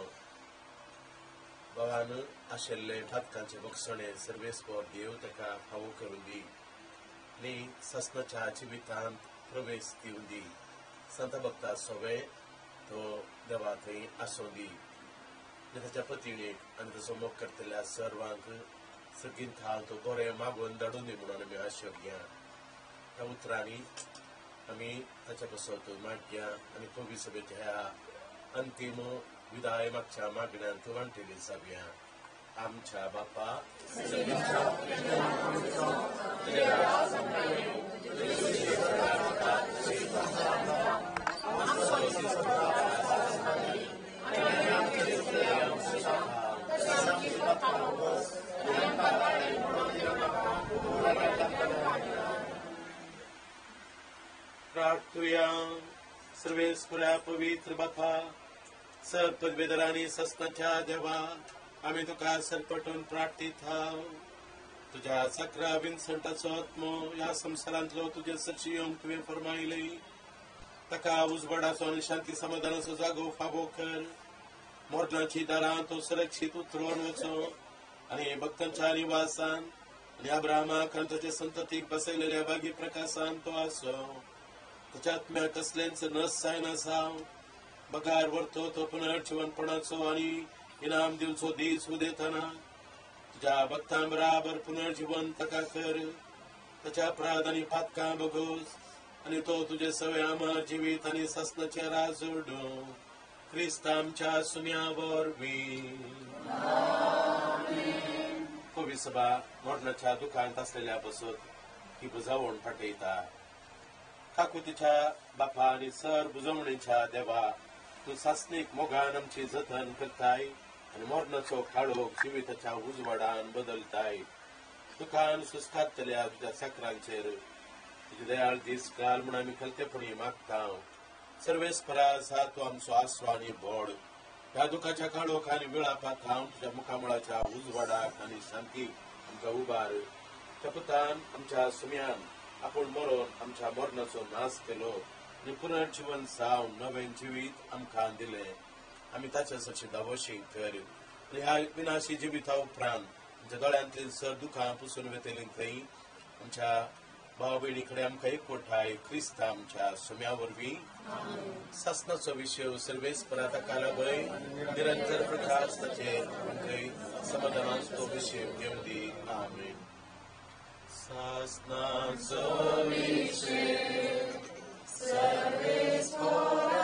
भावान आशिल्ले फातकांचे बक्षणे सर्वेस्पर देव ताका फावो करून दी आनी ससनाच्या जिवितांत प्रवेश दिवन दी. संत भक्ता सवय तो देवा थंय आसूं दी. ताच्या पत्नीक आनी ताचो मोग करतल्या सर्वांक सगळीं थाल तो बरें मागून धाडून दी म्हणून आमी आशय घेया. ह्या उतरांनी आमी ताच्या पासत मागया आनी पवी सभेच्या ह्या अंतीम विदाय मागच्या मागण्यांत वांटेली जावया. आमच्या बापा प्रार्थुया. सर्वेस्परा पवित्र बापा सर्पद्वेदरांनी ससनाच्या देवा आमी तुका सरपटून प्रार्थीत हाव. तुझ्या सकरा विन्सेंटाचो आत्मो ह्या संवसारांतलो तुजे सची येवन तुवें फरमायली. ताका उजवाडाचो आनी शांती समाधानाचो जागो फावो कर. मोरलांची दारां तो सुरक्षीत उतरोवन वचो आनी भक्तांच्या निवासान आनी अब्राहमाक आनी ताचे संततीक बसयलेल्या बागी प्रकाशान तो आसो. तुज्या आत्म्याक कसलेंच नस जायना जावं. बगार व्हरतो तो पुनर्जीवनपणाचो आनी इनाम दिवचो दीस उदेताना तुज्या भक्तां बराबर पुनर्जीवन ताका कर. ताच्या अपराध आनी फातकां बगोस आनी तो तुजे सवय अमर जिवीत आनी ससनाचे राज जोडो. क्रिस्त आमच्या सुन्या वरवीं. पवी सभा मरणाच्या दुखांत आसलेल्या पासत ही बुजावण फाटयता. काकुतीच्या बापा आनी सर बुजवणेच्या देवा तू सासनीक मोगान आमची जतन करताय आणि मरणाचो काळोख जिविताच्या उजवाडान बदलताय. दुखान सुस्तारतल्या तुझ्या साकरांचेर तुझे दयाळ दीस घाल म्हूण आमी खलतेपणी मागता. सर्वेस्परा सा तू आमचो आसरो आनी बोड. ह्या दुखाच्या काळोख आनी वेळापाक हांव तुझ्या मुखामळाच्या उजवाडाक आनी शांती आमकां उबार. त्या आमच्या सुम्यान आपूण मरोन आमच्या मरणाचो नाश केलो आनी पुनर्जीवन जावन नवें जिवीत आमकां दिलें. आमी ताच्या सची दावोशी कर आनी ह्या विनाशी जिविता उपरांत आमच्या दोळ्यांतली सर दुखां पुसून वेतेली थंय आमच्या भाव भयणी कडेन आमकां एकवटाय क्रिस्ता आमच्या सुम्या वरवीं. सासणाचो विशय सर्वेस्परा ताका लागय निरंतर प्रकाश ताचेर आमकां समाधानाचो विशय घेवन दी. आमेन. सासणाचो विशय सर्वेस्परा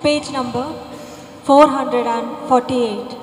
Page number four hundred forty-eight.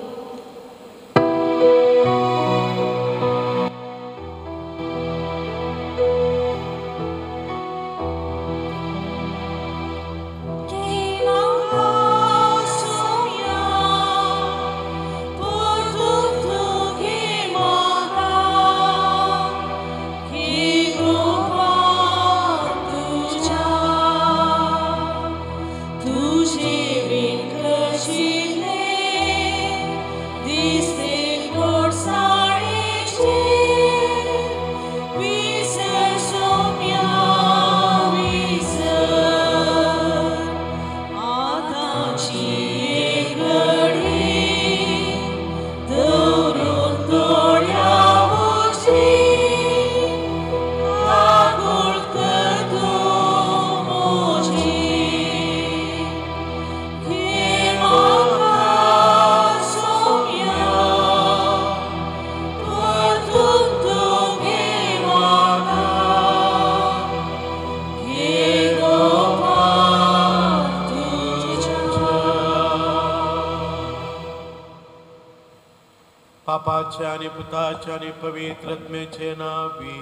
बापाचे आणि पुताचे आणि पवित्र आत्म्याचे नावी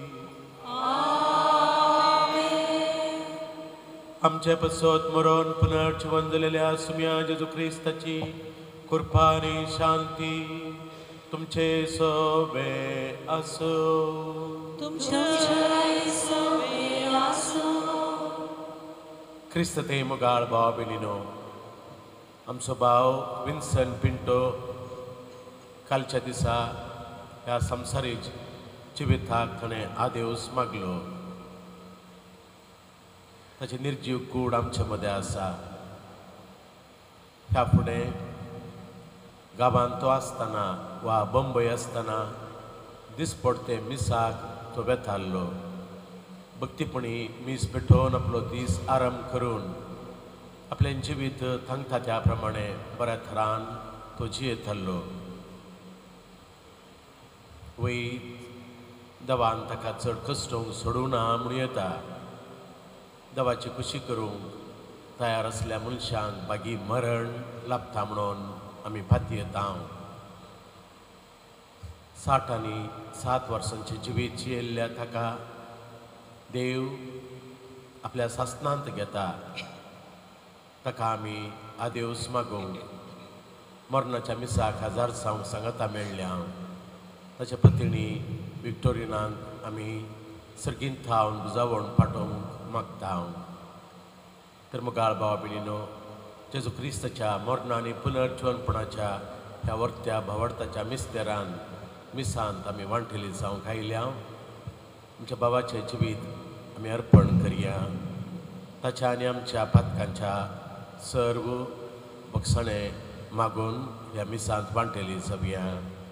आमचे पसोत मरण पुनर्जीवन झालेल्या सुम्या जेजू ख्रिस्ताची कृपा आणि शांती तुमचे सोबे असो. ख्रिस्त ते मुगाळ भाव बिनिनो आमचो भाव विन्सन पिंटो कालच्या दिसा ह्या संवसारीक जिविताक ताणें आदेवस मागलो. ताचे निर्जीव कूड आमचे मदें आसा. ह्या फुडें गांवांत तो आसतना वा बंबय आसतना दिसपडते मिसाक तो बेताल्लो. भक्तीपणी मीस पेटोवन आपलो दीस आराम करून आपलें जिवीत थांगता त्या प्रमाणे बऱ्या थरान तो जियेताल्लो. वैत देवान ताका चड कश्टोवंक सोडूना म्हूण येता. देवाची खुशी करूंक तयार असल्या मनशांक बागी मरण लाभता म्हणून आमी फाती येता. साठ आनी सात वर्सांचे जिवीत जियेल्ल्या ताका देव आपल्या सासणांत घेता. ताका आमी आदेवस मागूंक मरणाच्या मिसाक हजार सावंक सांगता मेळ्ळ्या. ताच्या पत्नी विक्टोरिनाक आमी सर्गीन थावन बुजावण पाठोवंक मागता. तर मुगाळ भाव बिणीनो जेजू क्रिस्ताच्या मरण आनी पुनर्जीवनपणाच्या ह्या वर्त्या भावार्थाच्या मिस्तेरान मिसांत आमी वांटेली जावंक आयल्या. आमच्या बाबाचें जिवीत आमी अर्पण करया. ताच्या आनी आमच्या पातकांच्या सर्व बक्षणे मागून ह्या मिसांत वांटेली जावया.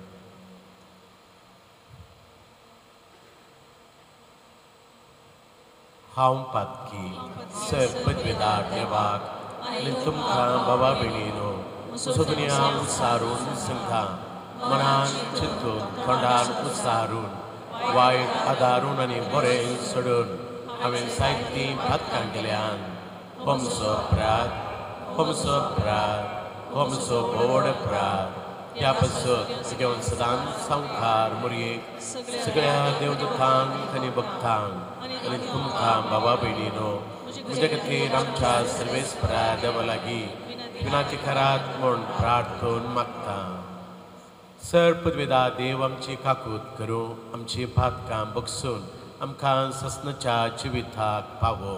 हांव पातकी सर पदवेदार देवाक आनी तुमकां बाबा भयणीनो म्हजो दुनिया सारून सांगता. मनान चिंतून तोंडान उसारून वायट आदारून आनी बरें सोडून हांवें जायतीं पातकां केल्यान हो म्हजो अपराध हो म्हजो अपराध हो म्हजो व्हड अपराध. ह्या पासून घेवन सदांच संवकार मोरयेक सगळ्या देवदूतांक आनी भक्तांक आनी तुमकां बाबा भयणीनो म्हजे खातीर आमच्या सर्वेस्परा देवा लागीं विनाची करात म्हूण प्रार्थून मागता. सर पदवेदार देव आमची काकूत करूं आमची पातकां बगसून आमकां ससनाच्या जिविताक पावो.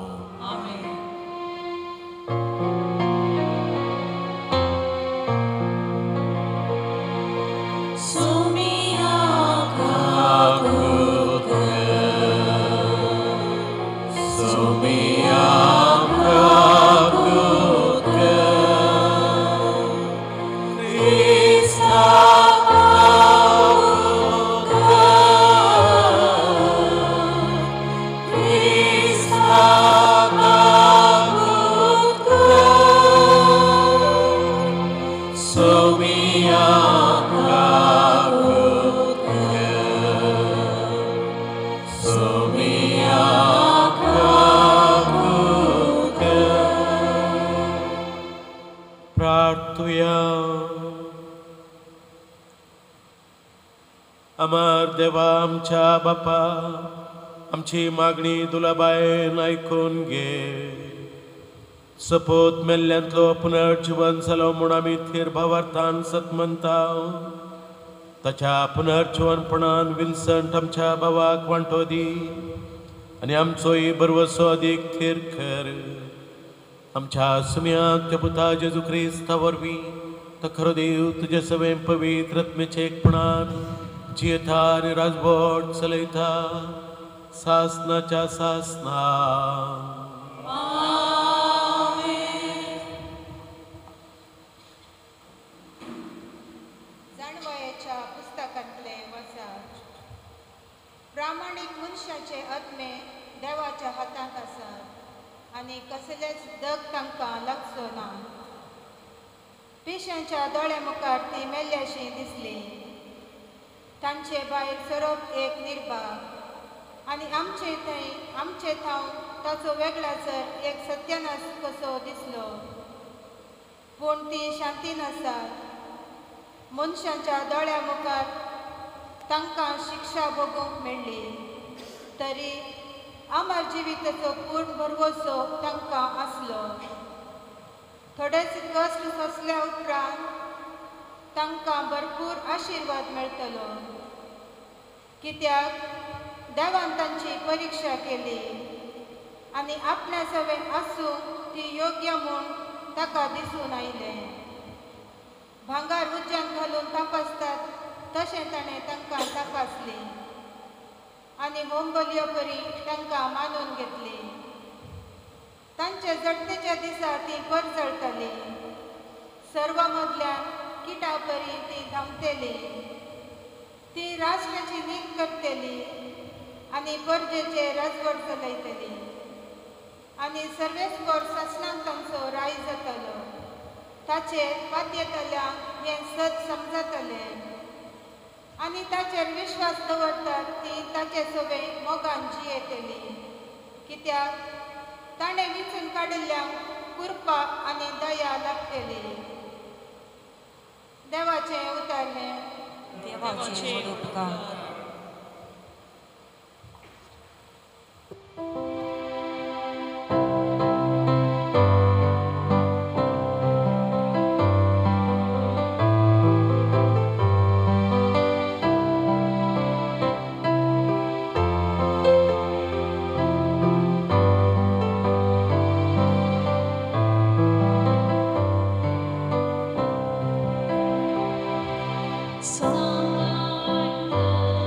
Krista बापा आमची मागणी दुलाबायेन ऐकून घे. सपोत मेल्ल्यांतलो पुनर्जीवन जालो म्हूण आमी थेर भावार्थान सत म्हणटा. ताच्या पुनर्जीवनपणान विल्संट आमच्या भावाक वांटो दी आनी आमचोय बरवसो अदीक थेर कर. आमच्या सुम्याक त्या पुता जेजू क्रिस्ता वरवीं तो खरो देव तुजे सवें पवित्र आत्मेचे एकपणान जियेता आनी राजवट चलयता सासनाच्या सासना. जाणवयाच्या पुस्तकांतले वचन. प्रामाणीक मनशाचे आत्मे देवाच्या हातांत आसात आनी कसलेच दग तांकां लागचो ना. पिश्यांच्या दोळे मुखार ती मेल्ल्याशी दिसली. तांचे भायर सरप एक निर्भाग आनी आमचे थंय आमचे थावन ताचो वेगळाचर एक सत्यानास कसो दिसलो. पूण ती शांतीन आसात. मनशांच्या दोळ्या मुखार तांकां शिक्षा भोगूंक मेळ्ळी तरी अमर जिविताचो पूर्ण भरवोसो तांकां आसलो. थोडेच कश्ट सोंसल्या उपरांत तांकां भरपूर आशिर्वाद मेळटलो. कित्याक देवान तांची परिक्षा केली आनी आपल्या सवें आसूंक ती योग्य म्हूण ताका दिसून आयलें. भांगार उज्यान घालून तपासतात तशें ताणें तांकां तपासली आनी होमबलयो परी तांकां मानून घेतली. तांचे जडणेच्या दिसा ती परजळटली. सर्व मदल्यान किटा परी ती धांवतेली. ती राष्ट्राची नीत करतेली आनी परजेचे राजवट चलयतली आनी सर्वेस्पर शासनांत तांचो राय जातलो. ताचेर पातयेतल्यांक हें सत समजतलें आनी ताचेर विश्वास दवरतात ती ताचे सवें मोगान जियेतली. कित्याक ताणें विचून काडिल्ल्यांक कृपा आनी दया लाभतली. देवाचें उतारलें. देवाचे उपकार. Someone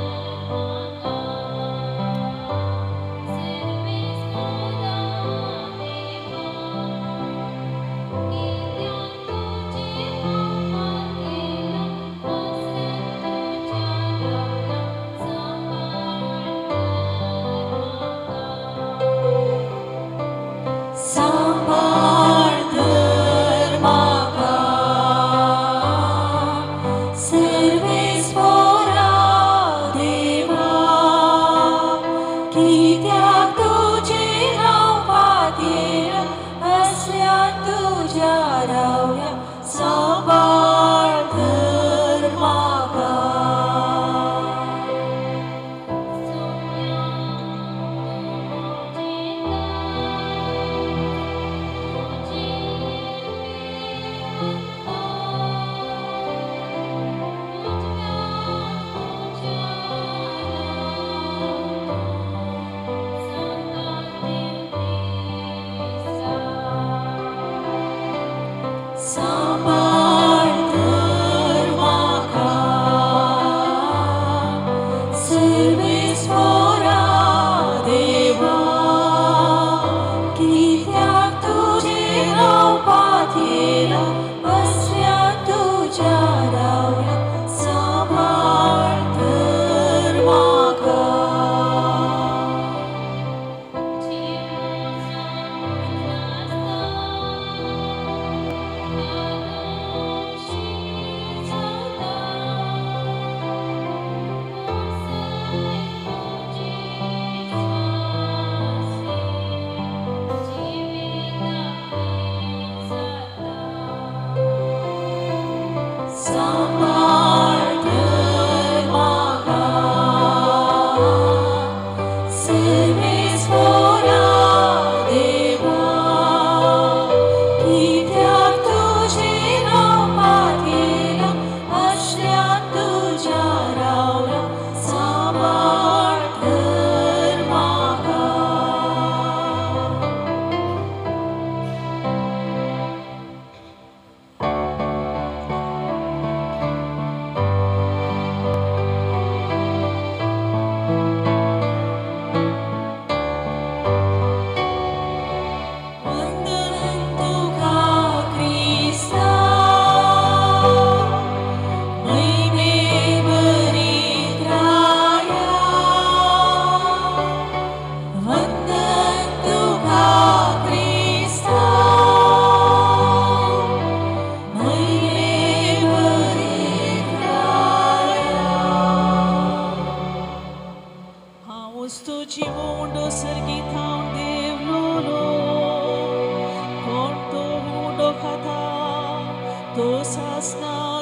Haus tu mundo sergita Dev lolo, konto mundo kata, to sasnak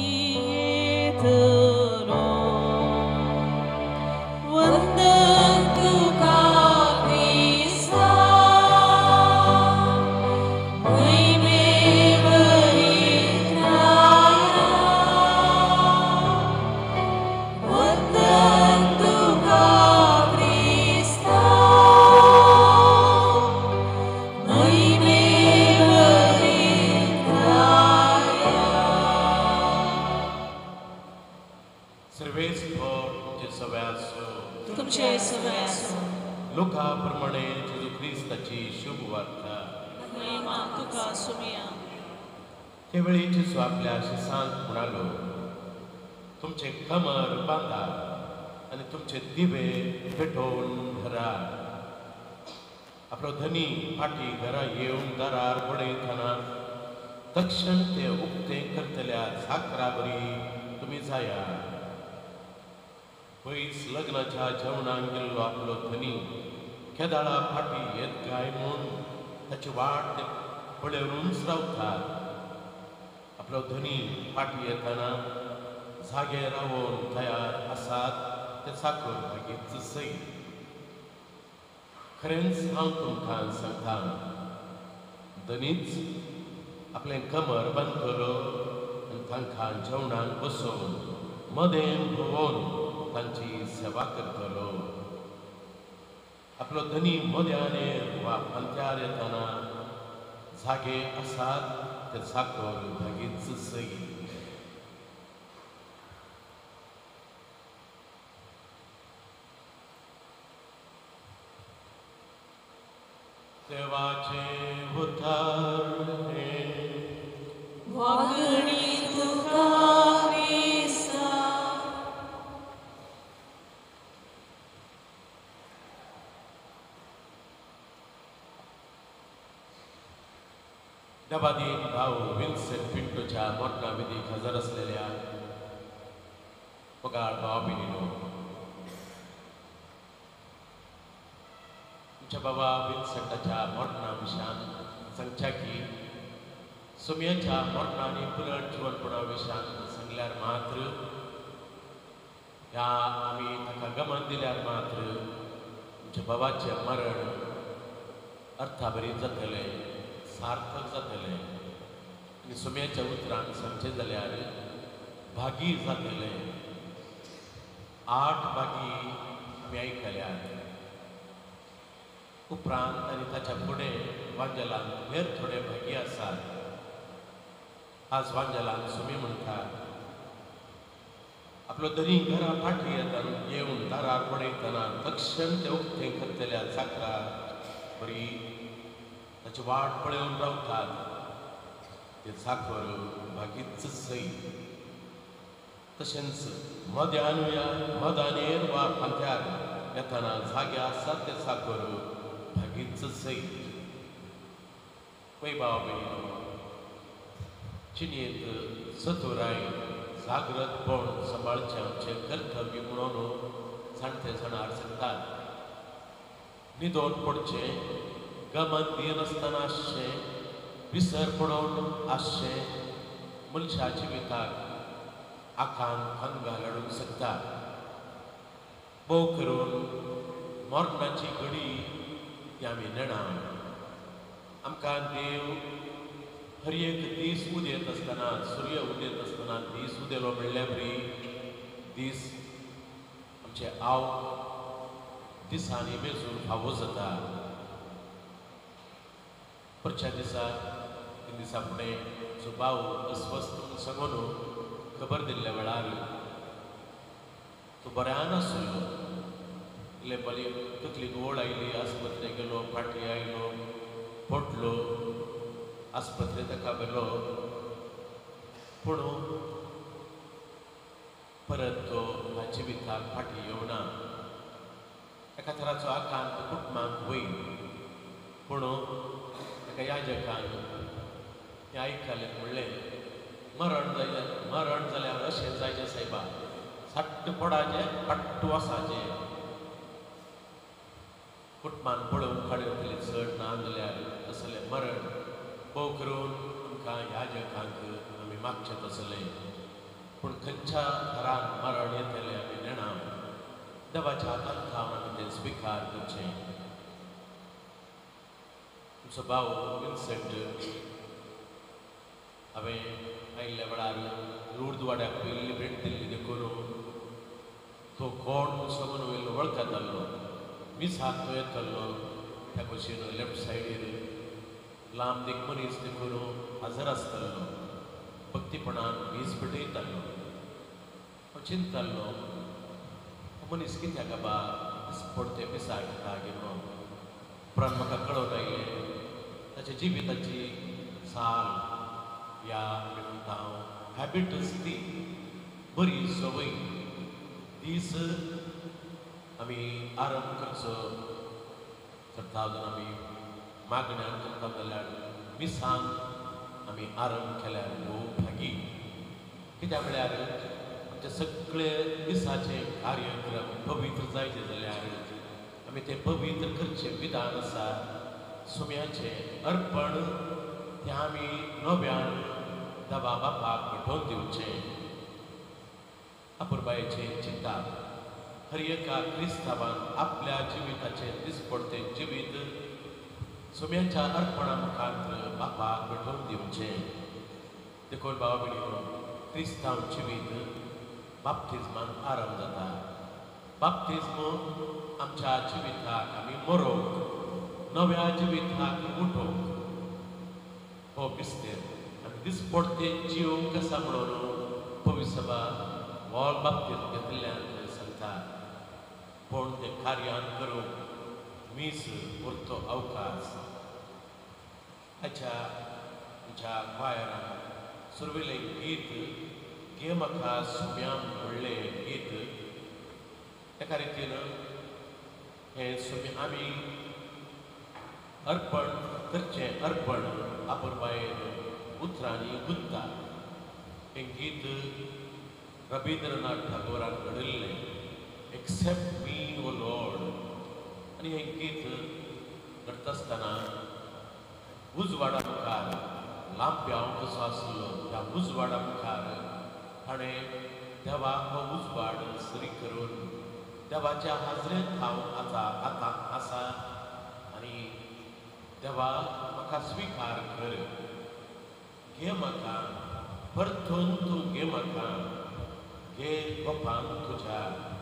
cietelo. Vandan tu Krista, mai me beritraya. Vandan tu Krista, mai me beritraya. सर्वेस्व तुमचे सव्यासो तुमचे सवयासो लोकाप्रमाणे जेजू ख्रिस्ताची शुभ वार्ता महिमा तुका सुमिया. त्यावेळी जेजू आपल्या शिसांत म्हणालो, तुमचे कमर बांधा आणि तुमचे दिवे पेटोवन धरा. आपलो धनी फाटी घरा येवन दारार बडयतना तक्षण ते उक्ते करतल्या झाकरा बरी तुम्ही जाया. पयस लग्नाच्या जेवणाक गेल्लो आपलो धनी केदाळा फाटी येत काय म्हूण ताची वाट ते पळयरूच रावतात. आपलो धनी फाटी येताना जागे रावून तयार आसात ते साकर मागीर सई. खरेंच हांव तुमकां सांगता, धनीच आपलें कमर बांदतलो आनी तांकां जेवणाक बसोवन मदें भोंवून तांची सेवा करतलो. आपलो धनी मद्यानेर वा पंत्यार येताना जागे आसात ते साकर मागीर सई. देवाचे उद्धारणे वागणी तुका Krista. डबादी भाऊ विन्सेंट पिंटोच्या मोठ्या विधीक हजर असलेल्या पगार भाव भयणीनो, तुमच्या बाबा विन्सेंटाच्या मोठ्या विशयान सांगच्या की सुमयाच्या मोठ्यानी पुलट जिवनपणा विशयान सांगल्यार मात्र ह्या आमी ताका गमन दिल्यार मात्र तुमच्या बाबाचें मरण अर्थाभरीत जातलें, सार्थक जातलें. आनी सुमयाच्या उतरान सांगचें जाल्यार भागी जातलें. आठ भागी आमी आयकल्यात. उपरांत आनी ताच्या फुडें वांजेलान हेर थोडे भागी आसात. आज वांजेलान सुमी म्हणटा, आपलो धनी घरा फाटी येताना येवन दारार पडयतना तक्षण ते उक्तें करतल्या जाकरा बरी ताची वाट पळयोवन रावतात. ते जाकर भागीच सई. तशेंच मद्यानुया मदानेर वा पंथ्यार येताना जागे आसात ते जाकर भागीच सई. पळय भाव भयणीनो, चिनयेंत सतोराय जागृतपण सांबाळचें आमचें कर्तव्य म्हणून जाणटे जाणार सांगतात. न्हिदोन पडचें, गमन दिनासतना आसचें, विसर पडोवन आसचें मनशा जिविताक आखान खंगाल हाडूंक शकता. भोव करून मरणाची घडी ती आमी नेणा. आमकां देव हर एक दीस उदेत आसतना, सूर्य उदेत आसतना दीस उदेलो म्हणल्या बरी दीस आमचे आव दिसांनी मेजून फावो जाता. परच्या दिसा तीन दिसा फुडें जो भाव अस्वस्थ म्हणून सांगून खबर दिल्ल्या वेळार तो बऱ्यान आशिल्लो. इल्ले बरी तकलीक ओळ आयली, आस्पत्रेक गेलो, फाटी आयलो, पडलो, आस्पत्रेत ताका व्हेलो. पूण परत तो ह्या जिविताक फाटी येवना. एका तराचो आकांत कुटुंबाक वयर. पूण ताका याजकान हें आयकलें म्हणलें, मरण जायत मरण जाल्यार अशें जायचें सायबा, सट्ट पडाचें, पट्ट वसाचें. कुटुंबान पळोवंक काडयतले चड ना जाल्यार तसलें मरण भोव करून आमकां ह्या जगांक आमी मागचे तसले पूण खंयच्या घरान मरण येतलें आमी नेणा देवाच्या हातांत थावन आमी तें स्विकार करचें. तुमचो भाव विन्सेंट हांवें आयिल्ल्या वेळार लूर्द वाड्याक पयली भेट दिल्ली देखून तो कोण असो म्हणून वयलो वळखत आसलो. मीस हात तो येतलो त्या कुशीन लेफ्ट सायडीर लांब एक मनीस देखून हजर आसतलो भक्तीपणान मीस पेटयतालो. हांव चिंततालो मनीस कित्याक बाबा दिसपडते पिसा घेता गे म्हणून. उपरांत म्हाका कळोन आयलें ताच्या जिविताची साल या आमी म्हणटा हांव हॅबिटस ती बरी सवय दीस आमी आरंभ करचो करता आमी मागण्या करता जाल्यार मिसान आमी आरंभ केल्यार खूब भागी. कित्याक म्हळ्यार आमचे सगळे दिसाचे कार्यक्रम पवित्र जायचे जाल्यार आमी तें पवित्र करचें विधान आसा. सुम्याचें अर्पण तें आमी नव्यान देवा बापाक भेटोवन दिवचें. अपुरबायेचें चिंतात हर एका क्रिस्तावान आपल्या जिविताचें दिसपडतें जिवीत सुम्याच्या अर्पणा मुखार बापाक भेटोवन दिवचें. देखून भाव भयणीनो क्रिस्तांव जिवीत बाप्तिस्मान आरंभ जाता. बाप्तिस्म आमच्या जिविताक आमी मरोवंक नव्या जिविताक उठोवंक हो बिस्तेर आनी दिसपडतें जिवंक आसा म्हणून पवित्र सभा व्हड बाप्तिस्म घेतिल्ल्यान सांगता. पूण तें कार्यान करूंक मीस उरतो अवकाश. हाच्या तुमच्या गोंयारान सुरवेलें गीत गे म्हाका सुम्या म्हणलें गीत एका रितीन हें सुम्या आमी अर्पण करचें अर्पण अपुरबायेन उतरांनी गुंता. हें गीत रबींद्रनाथ ठागोरान घडयल्लें एक्सेप्ट मी ओ लॉर्ड. आनी हें गीत घडटा आसतना उजवाडा मुखार लांब्या हांव कसो आसलो त्या उजवाडा मुखार ताणें देवाक हो उजवाड सरी करून देवाच्या हाजरेंत हांव आतां आतां आसा आनी देवा म्हाका स्विकार कर. घे म्हाका परतून तूं घे म्हाका घे गोपान तुज्या.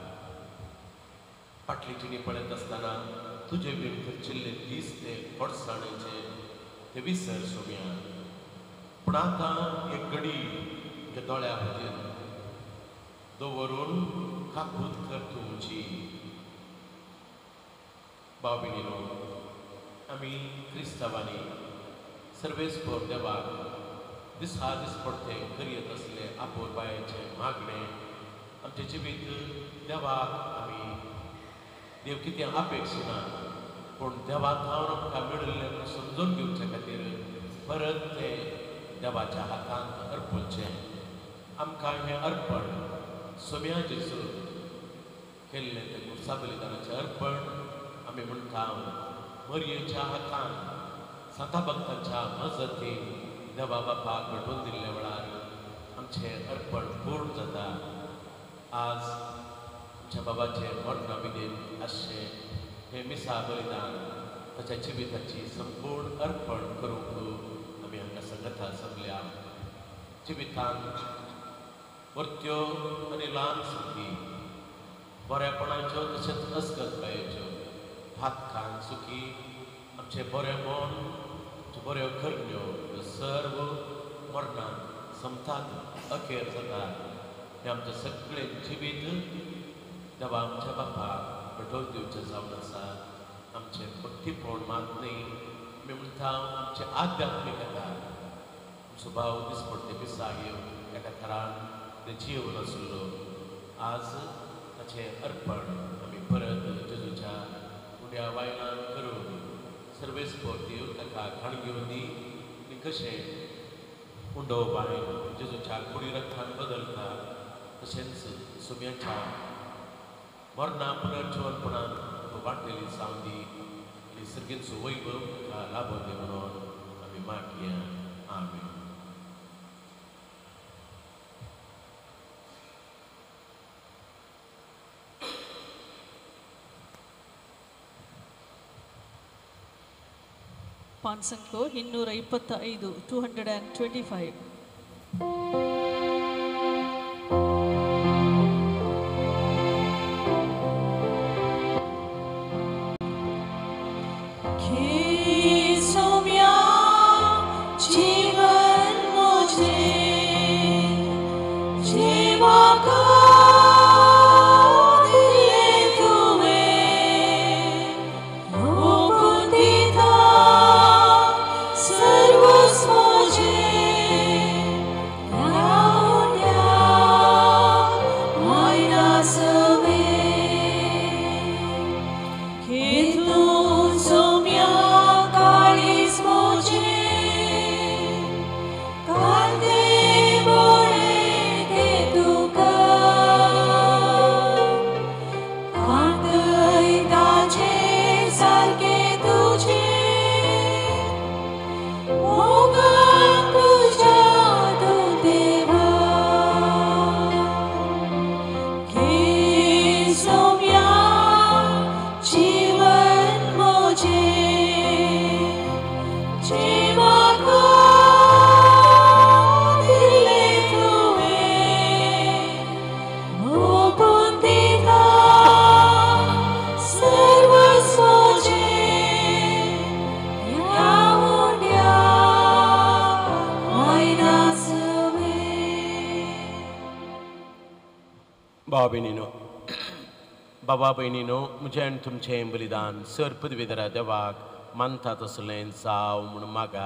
फाटली जिणी पळयत आसतना तुजे बीन करचिल्ले दीस ते पडसाणेचे ते विसर सोम्या. पूण आतां एक घडी तुज्या दोळ्या खातीर दवरून काकूत कर तुमची. भाव भयणीनो आमी क्रिस्तांवांनी सर्वेस्पर देवाक दिसा दीस पडतें करीत असले आपुरबायेचें मागणें आमचें जिवीत देवाक आमी देव कितें अपेक्षिना पूण देवाक हांव आमकां मेळिल्लें समजून घेवचे खातीर परत तें देवाच्या हातांत अर्पणचें. आमकां हें अर्पण सोम्या जेजू केल्लें तें कुर्सा बलिदानाचें अर्पण आमी म्हणटा मरयेच्या हातांत सांता भक्तांच्या मजतीन देवा बापाक भेटोवन दिल्ल्या वेळार आमचें अर्पण पूर्ण जाता. आज आमच्या बाबाचें मरणा विधेन आसचें हें मिसा बलिदान ताच्या जिविताची संपूर्ण अर्पण करूंक आमी हांगा संगता जमल्या. जिवितांत वर्त्यो आनी ल्हान सुखी बरेपणाच्यो तशेंच अस्गतकायेच्यो हातकान सुखी आमचें बरें मन आमच्यो बऱ्यो करण्यो ह्यो सर्व मरणान समतात अखेर जातात. हें आमचें सगळें जिवीत देवा आमच्या बापाक भेटोवन दिवचें जावन आसा. आमचें भक्तीपण मात न्ही आमी म्हणटा आमचें आध्यात्मिकता आमचो भाव दिसपडटे दिसाक येवन एका तरान तें जीवन आसलो. आज ताचें अर्पण आमी परत जेजूच्या उड्या वायलान करून सर्वेस्पर देव ताका घाण घेवन दी आनी कशें उंडो बायन जेजूच्या कुडी रथान बदलता तशेंच सुम्याच्या मरणा पुनर्जीवनपणान वाटलेली सावंदी निसर्गेचं वैभव तुका लाभो दे म्हणून आम्ही मागया. आमेन. ಪಾನ್ ಸಂಖ್ಯೆ ಇನ್ನೂರ ಇಪ್ಪತ್ತ ಐದು two hundred and twenty five. बहिणीनो बाबा बहिणीनो म्हजें आनी तुमचें बलिदान सर पदवीधरा देवाक मानता तसलें जाव म्हूण मागा.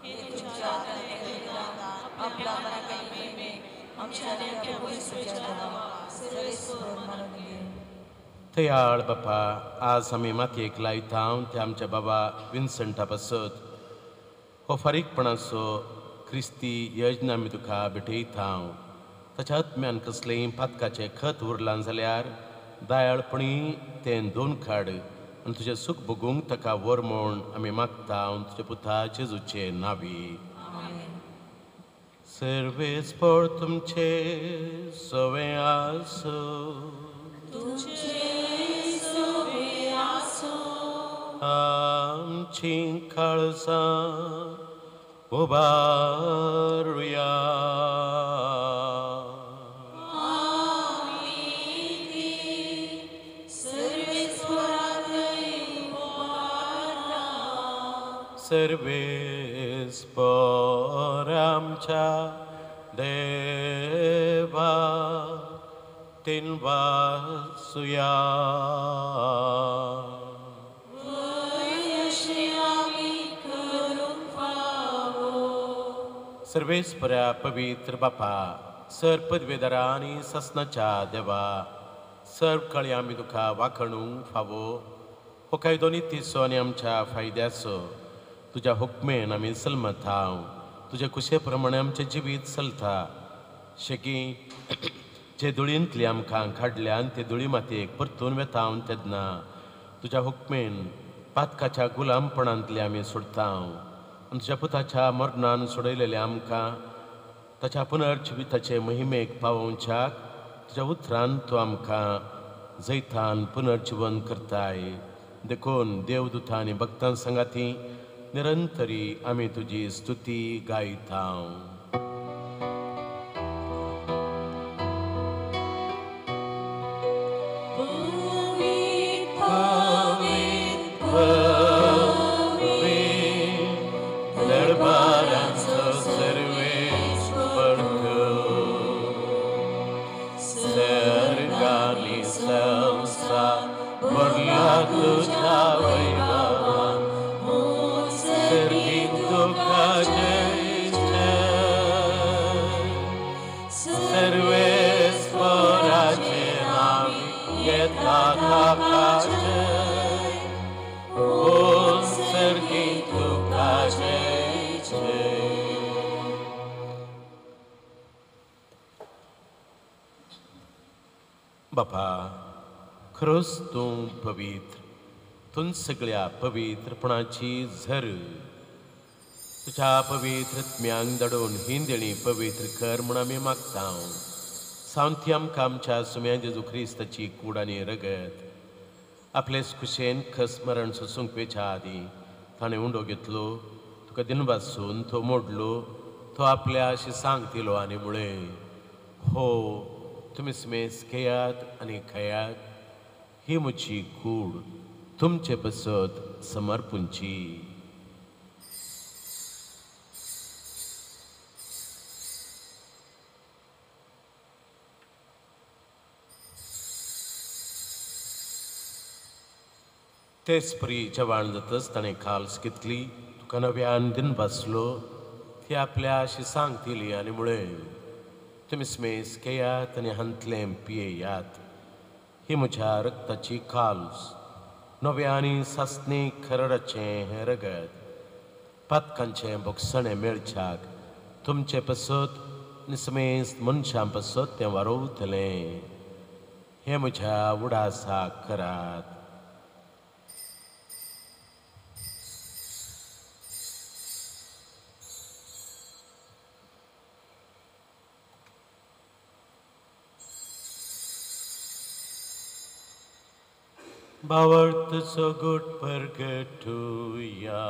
थयाळ बापा आज आमी मातयेक लायता ते आमच्या बाबा विन्संटा पासत हो फारीकपणाचो क्रिस्ती यज्ञ आमी तुका भेटयता. ताच्या आत्म्यान कसलेंय पातकाचें खत उरलां जाल्यार दयाळपणी तें दोन काड आनी तुजें सूख भोगूंक ताका वर म्हूण आमी मागता तुज्या पुता जेजूचे नांवी. सर्वेस पर तुमचे सवे आसो आमची काळजां उबारुया. सर्वेस्पर आमच्या देवा तीन वासुया. सर्वेस्परा पवित्र बापा सर पदवेदारा आनी ससनाच्या देवा सर्व काळी आमी तुका वाखणूंक फावो हो कायदो नितीचो आनी आमच्या फायद्याचो तुज्या हुकमेन आमी सलमत हांव तुज्या कुशे प्रमाणे आमचें जिवीत चलता. शेकी जे धुळींतली आमकां काडल्या आनी ते धुळी मातयेक परतून वेता हांव तेन्ना तुज्या हुकमेन पातकाच्या गुलामपणांतली आमी सोडता आनी तुज्या पुताच्या मरणान सोडयलेले आमकां ताच्या पुनर्जिविताचे महिमेक पावोवच्याक तुज्या उतरान तूं आमकां जैतान पुनर्जीवन करताय. देखून देवदूतां आनी भक्तां संगाती निरंतरी आमी तुजी स्तुती गायता. बापा खरोच तूं पवित्र तुन सगळ्या पवित्रपणाची झर तुझ्या पवित्र म्यांग दडोन ही देणी पवित्र कर म्हूण आमी मागता सांती आमकां आमच्या सुम्या जेजू क्रिस्ताची कूड आनी रगत आपले खुशेन खस्मरण सुसूंक वेच्या आदी ताणें उंडो घेतलो तुका दिनवासून तो मोडलो तो आपल्या अशी सांगतिलो आनी मुळे हो तुमी स्मेस घेयात आनी खयात ही म्हजी कूड तुमचे बसत समर्पूंची. तेच परी जेवण जातच ताणें खाल्स घेतली तुका नव्यान दिन बसलो ती आपल्या अशी सांगतिली आनी मुळे तुमी स्मेस घेयात आनी हंतलें पियेयात ही म्हज्या रक्ताची खाल्स नव्या आनी सासणी खरडाचें हें रगत पातकांचें बोगसणें मेळच्याक तुमचे पसत निसमेस्त मनशां पसत तें वारोवतलें हें म्हज्या उडासाक करात. बावळतचो गोट परगटुया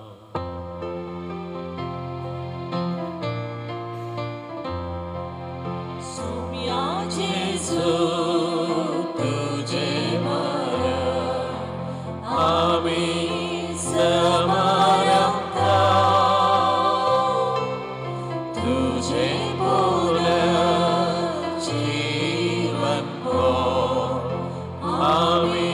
सोम्या जेजू तुझे मरण आमी समरता तुझे बोल जीवन को आमी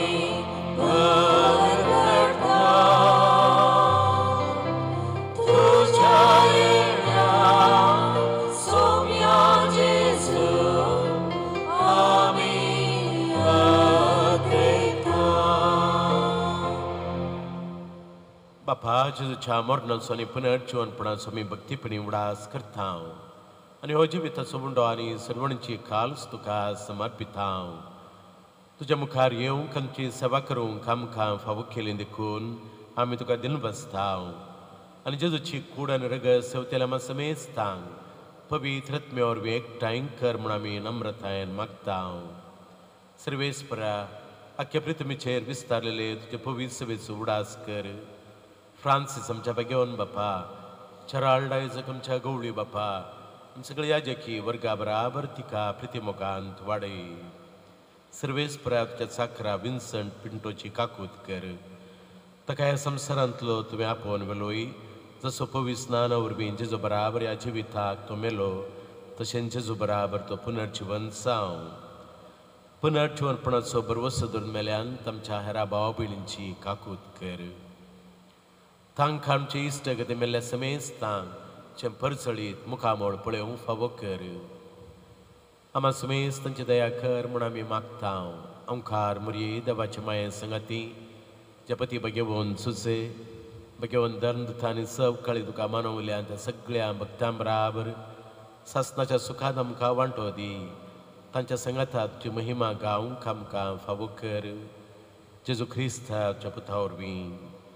बापा जेजूच्या मरणाचो आनी पुनर्जीवनपणाचो आमी भक्तीपणी उडास करता आनी हो जिविताचो मुंडो आनी सर्वणची खाल्स तुका समर्पिता. तुज्या मुखार येवंक आमची सेवा करूंक आमकां फावो केली देखून आमी तुका दिन बसता आनी जेजूची कूड आनी रगत सेवतेल्या आमी समेस्तांक पवित्र आत्म्या वरवीं एकठांय कर म्हूण आमी नम्रतायेन मागता. सर्वेस्परा आख्या पृथ्वीचेर विस्तारलेले तुजे पवित्र सेवेचो उडास कर. फ्रांसीस आमच्या बेगेवन बापा चराल्डायजक आमच्या गवळी बापा सगळे याजकी वर्गा बराबर तिका प्रितिमोगांत वाडय. सर्वेस्परा तुज्या साखरा विन्संट पिंटोची काकूत कर ताका ह्या संवसारांतलो तुवें आपोवन वेलोय जसो पवित्र स्नाना वरवीं जेजू बराबर ह्या जिविताक तो मेलो तशें जेजू बराबर तो पुनर्जीवन जावं. पुनर्जीवनपणाचो बरवसो धरून मेल्यान तांच्या हेरा भावा भयणींची काकूत कर. तांकां आमचे इश्ट गती मेल्ल्या समेस्तांक परचळीत मुखामोळ पळोवंक फावो कर. आमा समेस्त तांची दया कर म्हूण आमी मागता. ओंकार मुरये देवाचे माये संगाती जपती बेगेवून सुसे बेगेवून दंत आनी सब काळी तुका मानवल्या त्या सगळ्या भक्तां बराबर सासणाच्या सुखांत आमकां वांटो दी. तांच्या संगातांत तुजी महिमा गावंक आमकां फावो कर. जेजू क्रिस्ताच्या पुता वरवीं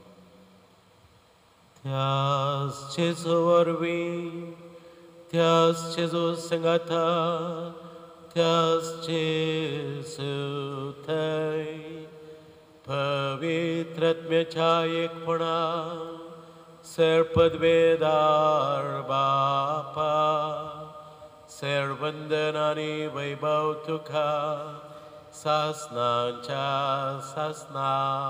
त्याच जेजू वरवीं त्याच जेजू संगाता त्याच जेजू थंय पवित्र आत्म्याच्या एकपणा सर्पद्वेदार बापा सर्वंदन आनी वैभव तुका सासनांच्या सासना.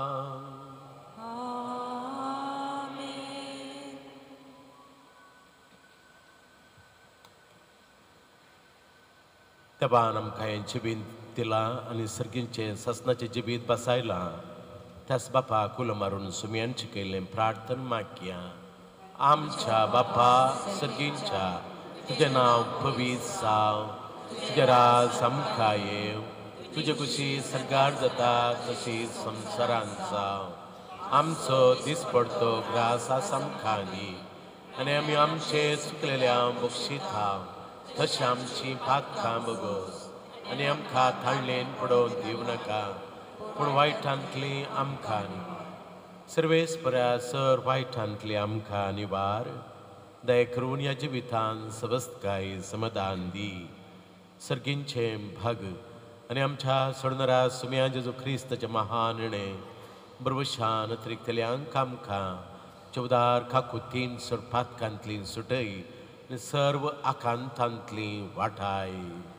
देवान आमकां हें जिबीत दिलां आनी सर्गींचे ससनाचें जिबीत बसायलां त्याच बापाक उलो मारून सुमयांचे केल्लें प्रार्थन मागया. आमच्या बापा सर्गींच्या तुजें नांव पवित्र जावं तुजें राज आमकां येव तुजे कुशी सरकार जाता तशीच संवसारांत जावं. आमचो दिसपडतो ग्रास आमकां दी आनी आमी आमचे चुकलेल्यांक बक्षिता तशें आमची पातकां बगोस आनी आमकां थाळणेन पडोवन दिवं नाका पूण वायटांतली आमकां सर्वेस्परा सर वायटांतली आमकां निवार दया करून ह्या जिवितान सबस्तकाय समाधान दी सर्गींचे भाग आनी आमच्या सोडणारा सुम्या जेजू क्रिस्ताचे महान निर्णय बरवशान अतिरिक्तल्यांक आमकां चवदार काकू तीन सोड पातकांतली सुटय आनी सर्व आकांतांतली वाटाय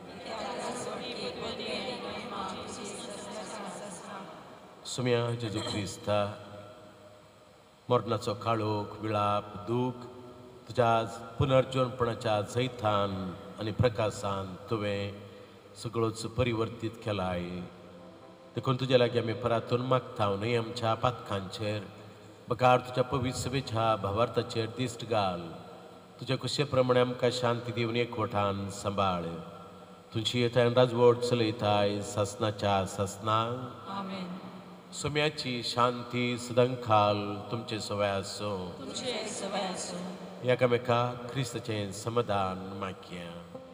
सुम्या जेजू क्रिस्ता मरणाचो काळोख विळाप दूख तुज्या पुनर्जन्मपणाच्या जैतान आनी प्रकाशान तुवें सगळोच परिवर्तीत केलाय देखून तुज्या लागीं आमी परातून मागता न्हय आमच्या पातकांचेर बकार तुज्या पवित्र सभेच्या भावार्थाचेर दिश्ट घाल तुज्या कुशे प्रमाणे आमकां शांती दिवन एकवटान सांबाळ तुजी येताय राजवट चलयताय सासनाच्या सासनाक सुम्याची शांती सदांकाल तुमचे सवय आसूं एकामेकाक क्रिस्ताचें समाधान मागया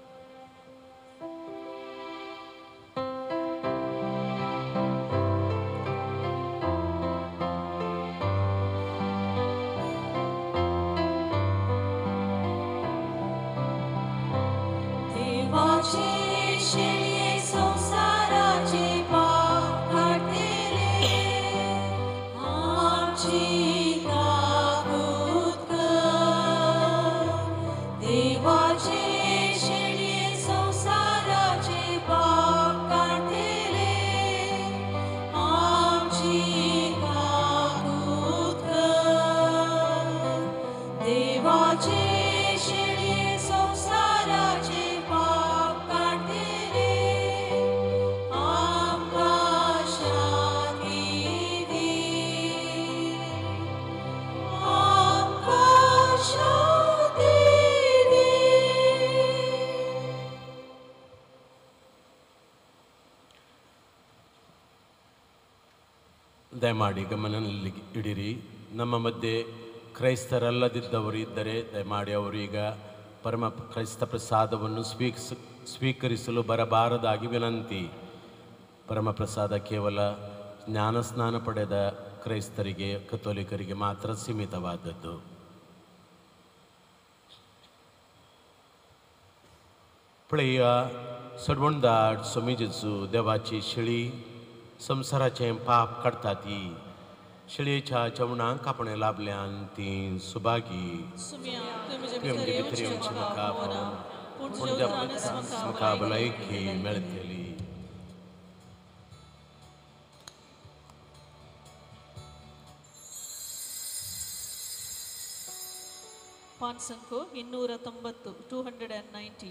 ದಯಮಾಡಿ ಗಮನದಲ್ಲಿ ಇಡಿರಿ ನಮ್ಮ ಮಧ್ಯೆ ಕ್ರೈಸ್ತರಲ್ಲದಿದ್ದವರು ಇದ್ದರೆ ದಯಮಾಡಿ ಅವರೀಗ ಪರಮ ಕ್ರೈಸ್ತ ಪ್ರಸಾದವನ್ನು ಸ್ವೀಕರಿಸ ಸ್ವೀಕರಿಸಲು ಬರಬಾರದಾಗಿ ವಿನಂತಿ ಪರಮ ಪ್ರಸಾದ ಕೇವಲ ಜ್ಞಾನಸ್ನಾನ ಪಡೆದ ಕ್ರೈಸ್ತರಿಗೆ ಕಥೋಲಿಕರಿಗೆ ಮಾತ್ರ ಸೀಮಿತವಾದದ್ದು प्लेय सडवणदाट सोमी जेजू देवाची शिळी संसाराचें पाप काडटा ती शिळयेच्या जेवणाक आपणे लाभल्यान ती सुभागी आमचे भितर आमची म्हाका भलायकी मेळटली ಪಾನ್ ಸಂಖ್ಯೆ ಇನ್ನೂರ ತೊಂಬತ್ತು two hundred and ninety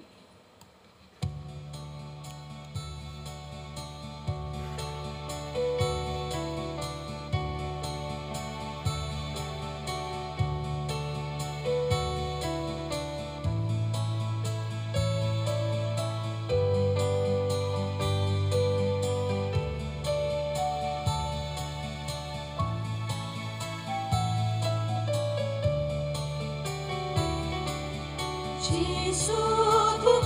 Jesus,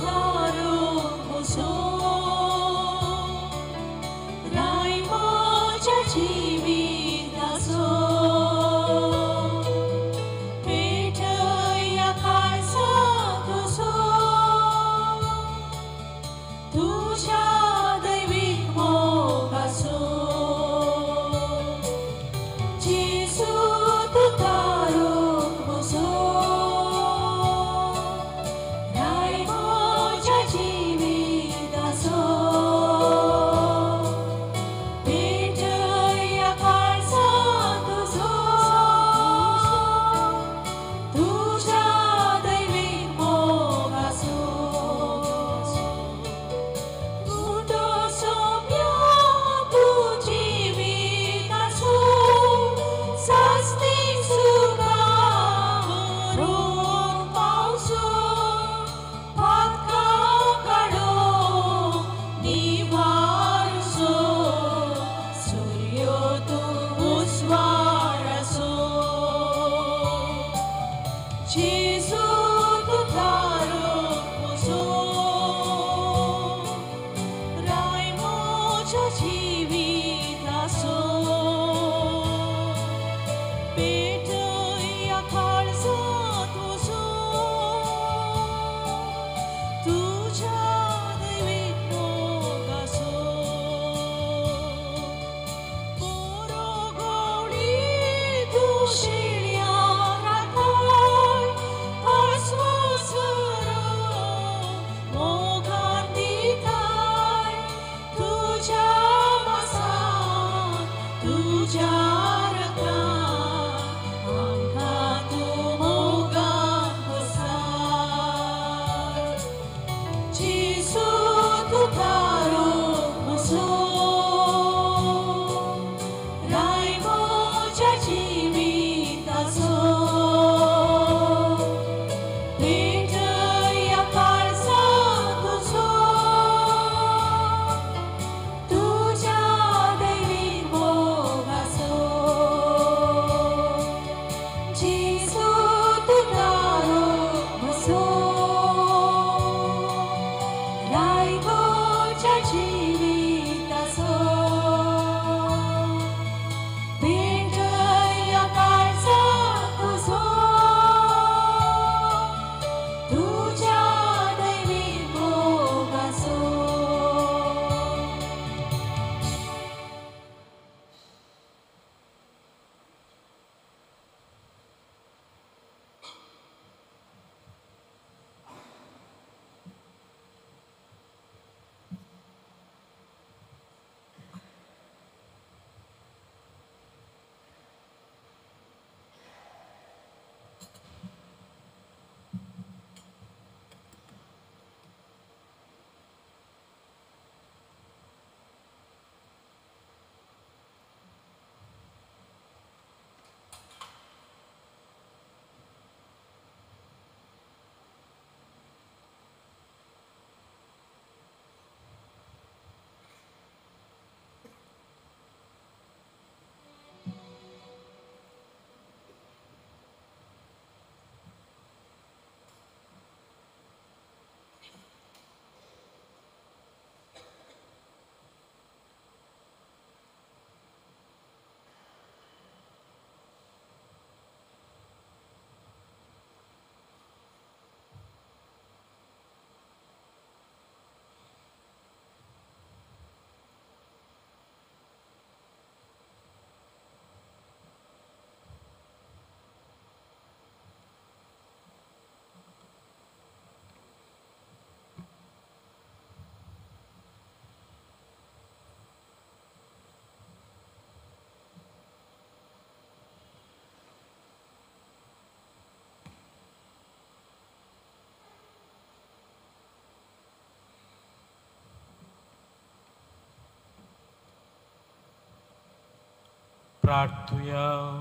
प्रार्थूया.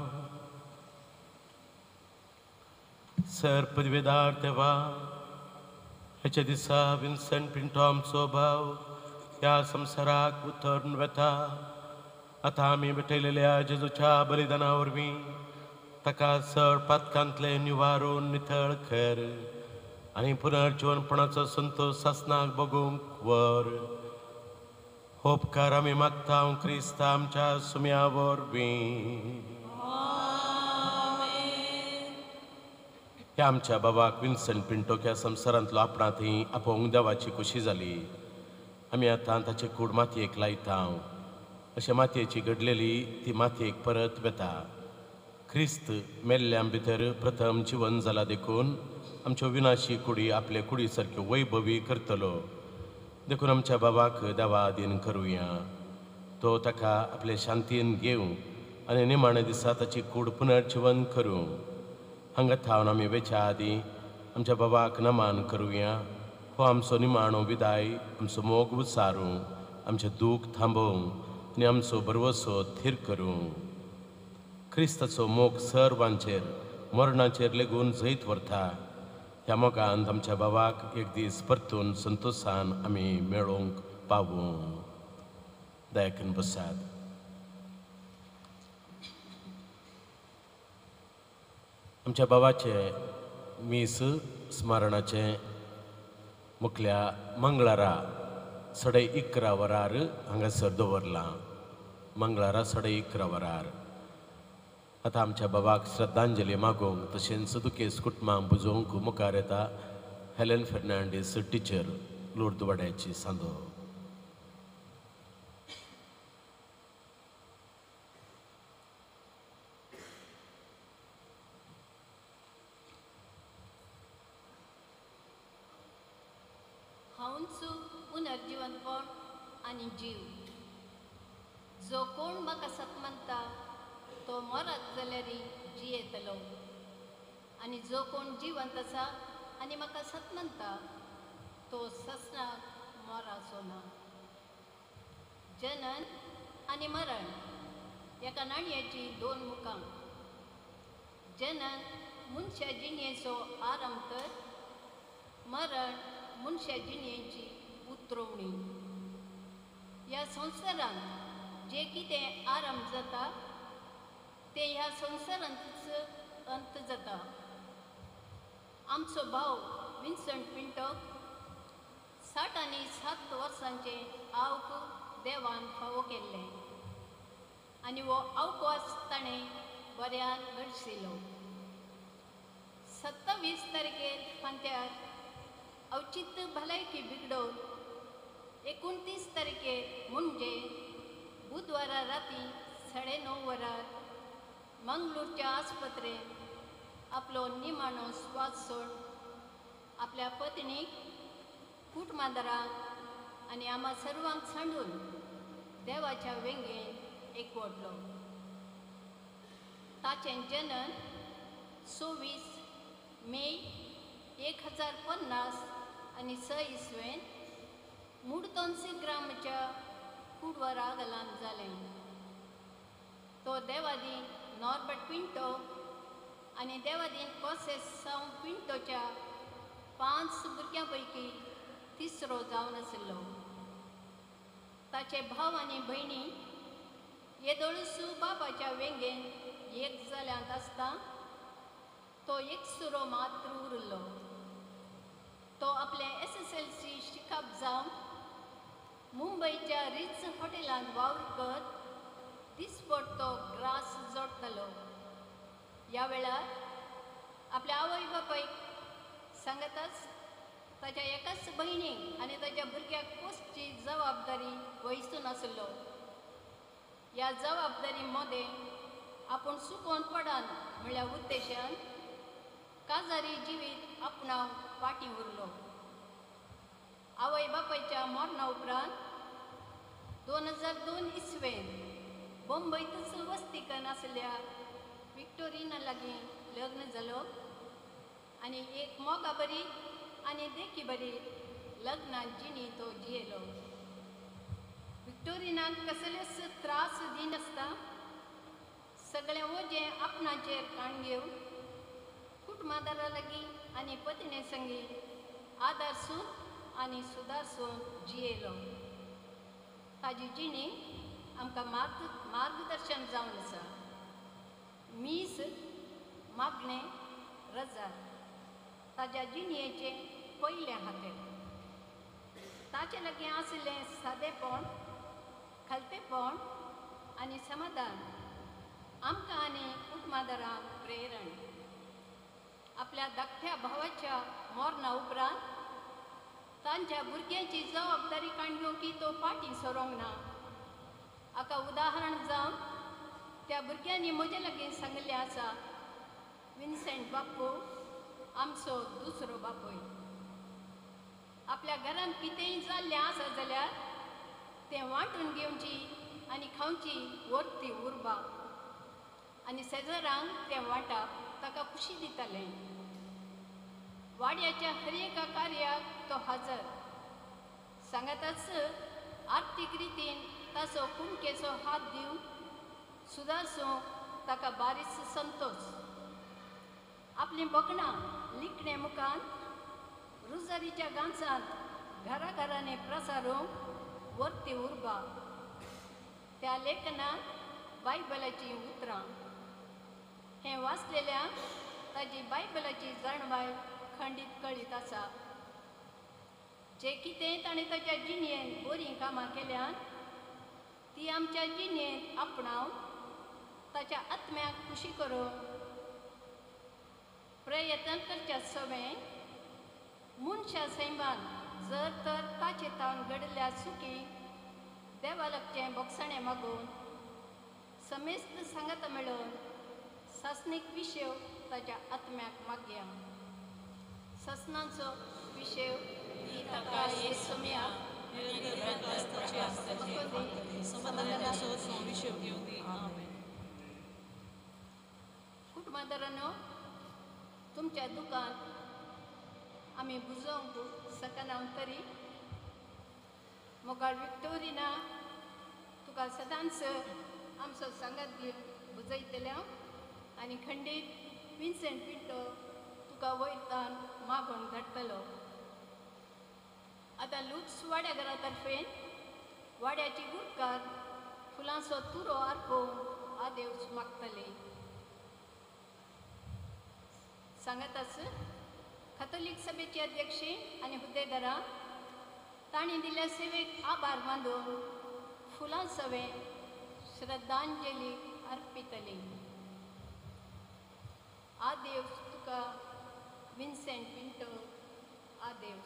सर पदवीदार देवा, ह्याच्या दिसा विन्संट पिंटो आमचो भाव ह्या संसाराक उतरून वेता. आता आमी भेटयलेल्या जेजूच्या बलिदाना वरवीं ताका सर पातकांतले निवारून नितळ कर आनी पुनर्जीवनपणाचो संतोश सासनाक बगूंक व्हर. हो उपकार आमी मागता क्रिस्त आमच्या सुम्या वरवीं. ह्या आमच्या बाबाक विन्संट पिंटो ह्या संवसारांतलो आपणा थंय आपोवंक देवाची खुशी जाली. आमी आतां ताचे कूड मातयेक लायता. अशे मातयेची घडलेली ती मातयेक परत वेता. क्रिस्त मेल्ल्यां भितर प्रथम जिवन जाला देखून आमच्यो विनाशी कुडी आपले कुडी सारक्यो वैभवी करतलो. देखून आमच्या बाबाक देवा अधीन करुया. तो ताका आपले शांतीन घेवं आनी निमाणे दिसा ताची कूड पुनर्जीवन करूं. हांगा थावन आमी वेच्या आदीं आमच्या बाबाक नमान करुया. हो आमचो निमाणो विदाय आमचो मोग उसारूं, आमचें दूख थांबोवं आनी आमचो बरवसो थीर करूं. क्रिस्ताचो मोग सर्वांचेर मरणाचेर लेगून जैत व्हरता. ह्या मोगांत आमच्या बाबाक एक दीस परतून संतोशान आमी मेळोवंक पावूं. दयाकन बसात. आमच्या बाबाचे मीस स्मरणाचे मुखल्या मंगळारा साडे इकरा वरार हांगासर दवरलां. मंगळारा साडे इकरा वरार. आतां आमच्या बाबाक श्रद्धांजली मागोवंक तशेंच दुखेस्त कुटुंबांक बुजोवंक मुखार येता हेलेन फेर्नांडीस टिचर, लुर्द वाड्याची सांदो. जिवंतपण आनी जीव. जो कोण म्हाका सतमंता तो मरत जाल्यारय जियेतलो, आनी जो कोण जिवंत आसा आनी म्हाका सतमंता तो ससनाक मोराचो ना. जनन आनी मरण एका नाणयाची दोन मुखां. जनन मनशा जिणेचो आरंभ तर मरण मनशा जिणेची उतरवणी. ह्या संवसारांत जे कितें आरंभ जाता ते ह्या संवसारांतच अंत जाता. आमचो भाव विन्संट पिंटो साठ आनी सात वर्सांचे आवक देवान फावो केल्लें आनी हो अवकाश ताणें बऱ्यान घडसिलो. सत्तावीस तारखेर फांत्यार औचित्य भलायकी बिगडोवन एकुणतीस तारखेर म्हणजे बुधवारा राती साडे णव वरार मंगळूरच्या आस्पत्रेन आपलो निमाणो स्वास सोड आपल्या पत्नीक कुटुंबादारांक आनी आम्हा सर्वांक सांडून देवाच्या वेंगेन एकवटलो. ताचें जनन सव्वीस मे एक हजार पन्नास आनी स इसवेन मुडतोन्सी ग्रामच्या कुडवरा गलान जालें. तो देवादीन नॉर्बर्ट पिंटो आनी देवादीन कोसेस सावन पिंटोच्या पांच भुरग्यां पैकी तिसरो जावन आशिल्लो. ताचे भाव आनी भयणी येदोळसू बापाच्या वेंगेन एक जाल्यांत आसता तो एकसुरो मात्र उरलो. तो आपले एस एस एल सी शिकप जावन मुंबयच्या रिच हॉटेलांत वावर करत दिसपट तो ग्रास जोडटालो. ह्या वेळार आपल्या आवय बापायक सांगताच ताच्या एकाच भयणीक आनी ताच्या भुरग्याक कसची जबाबदारी वयसून आसलो. ह्या जबाबदारी मदें आपूण चुकोवन पडान म्हळ्यार उद्देशान काजारी जिवीत आपणाव फाटीं उरलो. आवय बापायच्या मरणा उपरांत दोन हजार दोन इसवेन बंबयतच वस्तीकन आसल्या विक्टोरिना लागीं लग्न जालो आनी एक मोगा बरी आनी देखी बरी लग्नात जिणी तो जियेलो. विक्टोरिनाक कसलेच त्रास दिनासता सगळें वजें आपणाचेर काण घेवन कुटुंबादारा लागीं आनी पत्ने संगी आदारसून आनी सुदारसून जियेलो. ताजी जिणी आमकां मार्ग मार्गदर्शन जावन आसा. मीस मागणें रजार ताच्या जिणयेचे पयले हातेर. ताचे लागीं आशिल्लें सादेपण, खालपेपण आनी समाधान आमकां आनी कुटुंबादारांक प्रेरण. आपल्या धाकट्या भावाच्या मरणा उपरांत तांच्या भुरग्याची जबाबदारी काणयोकी तो फाटीं सरोंक ना. हाका उदाहरण जावन त्या भुरग्यांनी म्हजे लागीं सांगलें आसा विन्सेंट बाप्पू आमचो दुसरो बापूय. आपल्या घरांत कितेंय जाल्लें आसा जाल्यार तें वांटून घेवची आनी खावची वर्ती उर्बा आनी शेजाऱ्यांक तें वांटप ताका खुशी दितालें. वाड्याच्या हर एका कार्याक तो हजर. सांगाताच आर्थीक रितीन ताचो कुणकेचो हात दिवन सुदारसूंक ताका बारीस संतोश. आपलीं बगणां लिखणे मुखान रुजारीच्या गांचांत घराघरांनी प्रसारूंक वर्ती उर्बा. त्या लेखनांत बायबलाची उतरां. हें वाचलेल्यांक ताजी बायबलाची जाणवाय खंडीत कळीत आसा. जे कितें ताणें ताच्या जिणयेंत बरीं कामां केल्यात ती आमच्या जिणयेंत आपणावन ताच्या आत्म्याक खुशी करूंक प्रयत्न करच्या सवें मनशा सैमान जर तर ताचे तावन घडल्या सुखी देवा लागचें बोगसाणें मागून समेस्त सांगता मेळोवन सासणीक विशय ताच्या आत्म्याक मागया. ससनांचो विशय ही ताका येसुम्या निरंतर प्रकाशाची आस्ताची समाधानाच्या सोबत विषय घेऊन दी आमेन. कुटुंबादारांनो, तुमच्या दुकान आम्ही बुजोवंक सकना तरी मोगाळ विक्टोरिना तुका सदांच आमचो सांगात घेवन बुजयतल्या आनी खंडीत विन्सेंट पिंटो तुका वयतान मागोन धाडटलो. आतां लुट्स वाड्या घरा तर्फेन वाड्याची गुडकार फुलांचो तुरो आर्पोवन आदेवच मागतले. सांगाताच कॅथोलिक सभेची अध्यक्षी आनी हुद्देदारां तांणी दिल्ल्या सेवेक आभार मानून फुलां सवे श्रद्धांजली अर्पितली. आदेव तुका विन्सेंट पिंटो आदेव.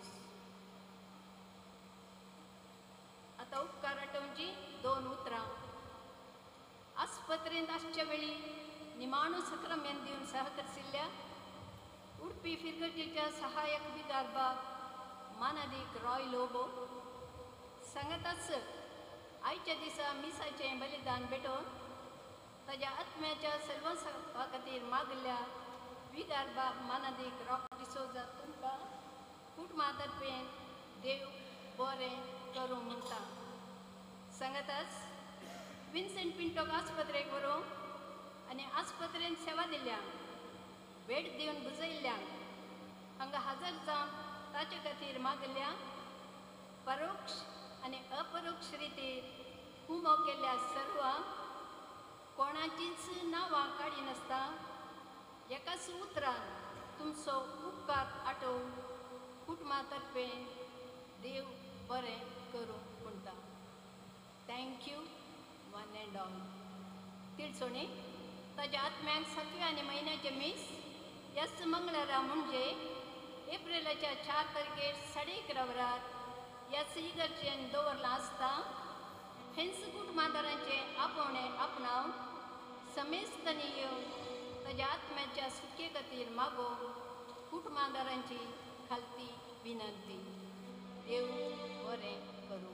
आतां उपकार आठोवची दोन उतरां. आस्पत्रेंत आसचे वेळी निमाणू सक्रामेंत दिवन सहकरिल्ल्या उडपी फिरगटीच्या सहाय्यक विदारबाग मानादीक रॉय लोबो सांगताच आयच्या दिसा मिसाचें बलिदान भेटोवन ताच्या आत्म्याच्या सर्वसपा खातीर मागल्या विदारबाग मानादीक रॉक डिसोजा तुमकां कुटुंबा तर्फेन देव बरें करूं म्हणटा. सांगताच विन्सेंट पिंटोक आस्पत्रेक व्हरूंक आनी आस्पत्रेंत सेवा दिल्ल्यांक भेट दिवन बुजयल्ल्यांक हांगा हजर जावन ताचे खातीर मागल्या परोक्ष आनी अपरोक्ष रितीन उमो केल्ल्या सर्वांक कोणाचीच नांवां काडी नासता एकाच उतरान तुमचो उपकार आठोवन कुटुंबा तर्फेन देव बरें करूं म्हणटा. Thank you one and all. तिळसोणी ताच्या आत्म्याक सातव्या आनी म्हयन्याचे मीस ह्याच मंगळारा म्हणजे एप्रिलाच्या चार तारखेर साडे इकरा वरार ह्या इगर्जेन दवरलां आसता. हेंच कुटुंबादारांचे आपोवणे आपणावन समेस्तनी येवन ताच्या आत्म्याच्या सुखे खातीर मागोवंक कुटुंबादारांची खालती विनंती. देव बरें करूं.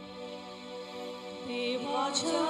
देवाच्या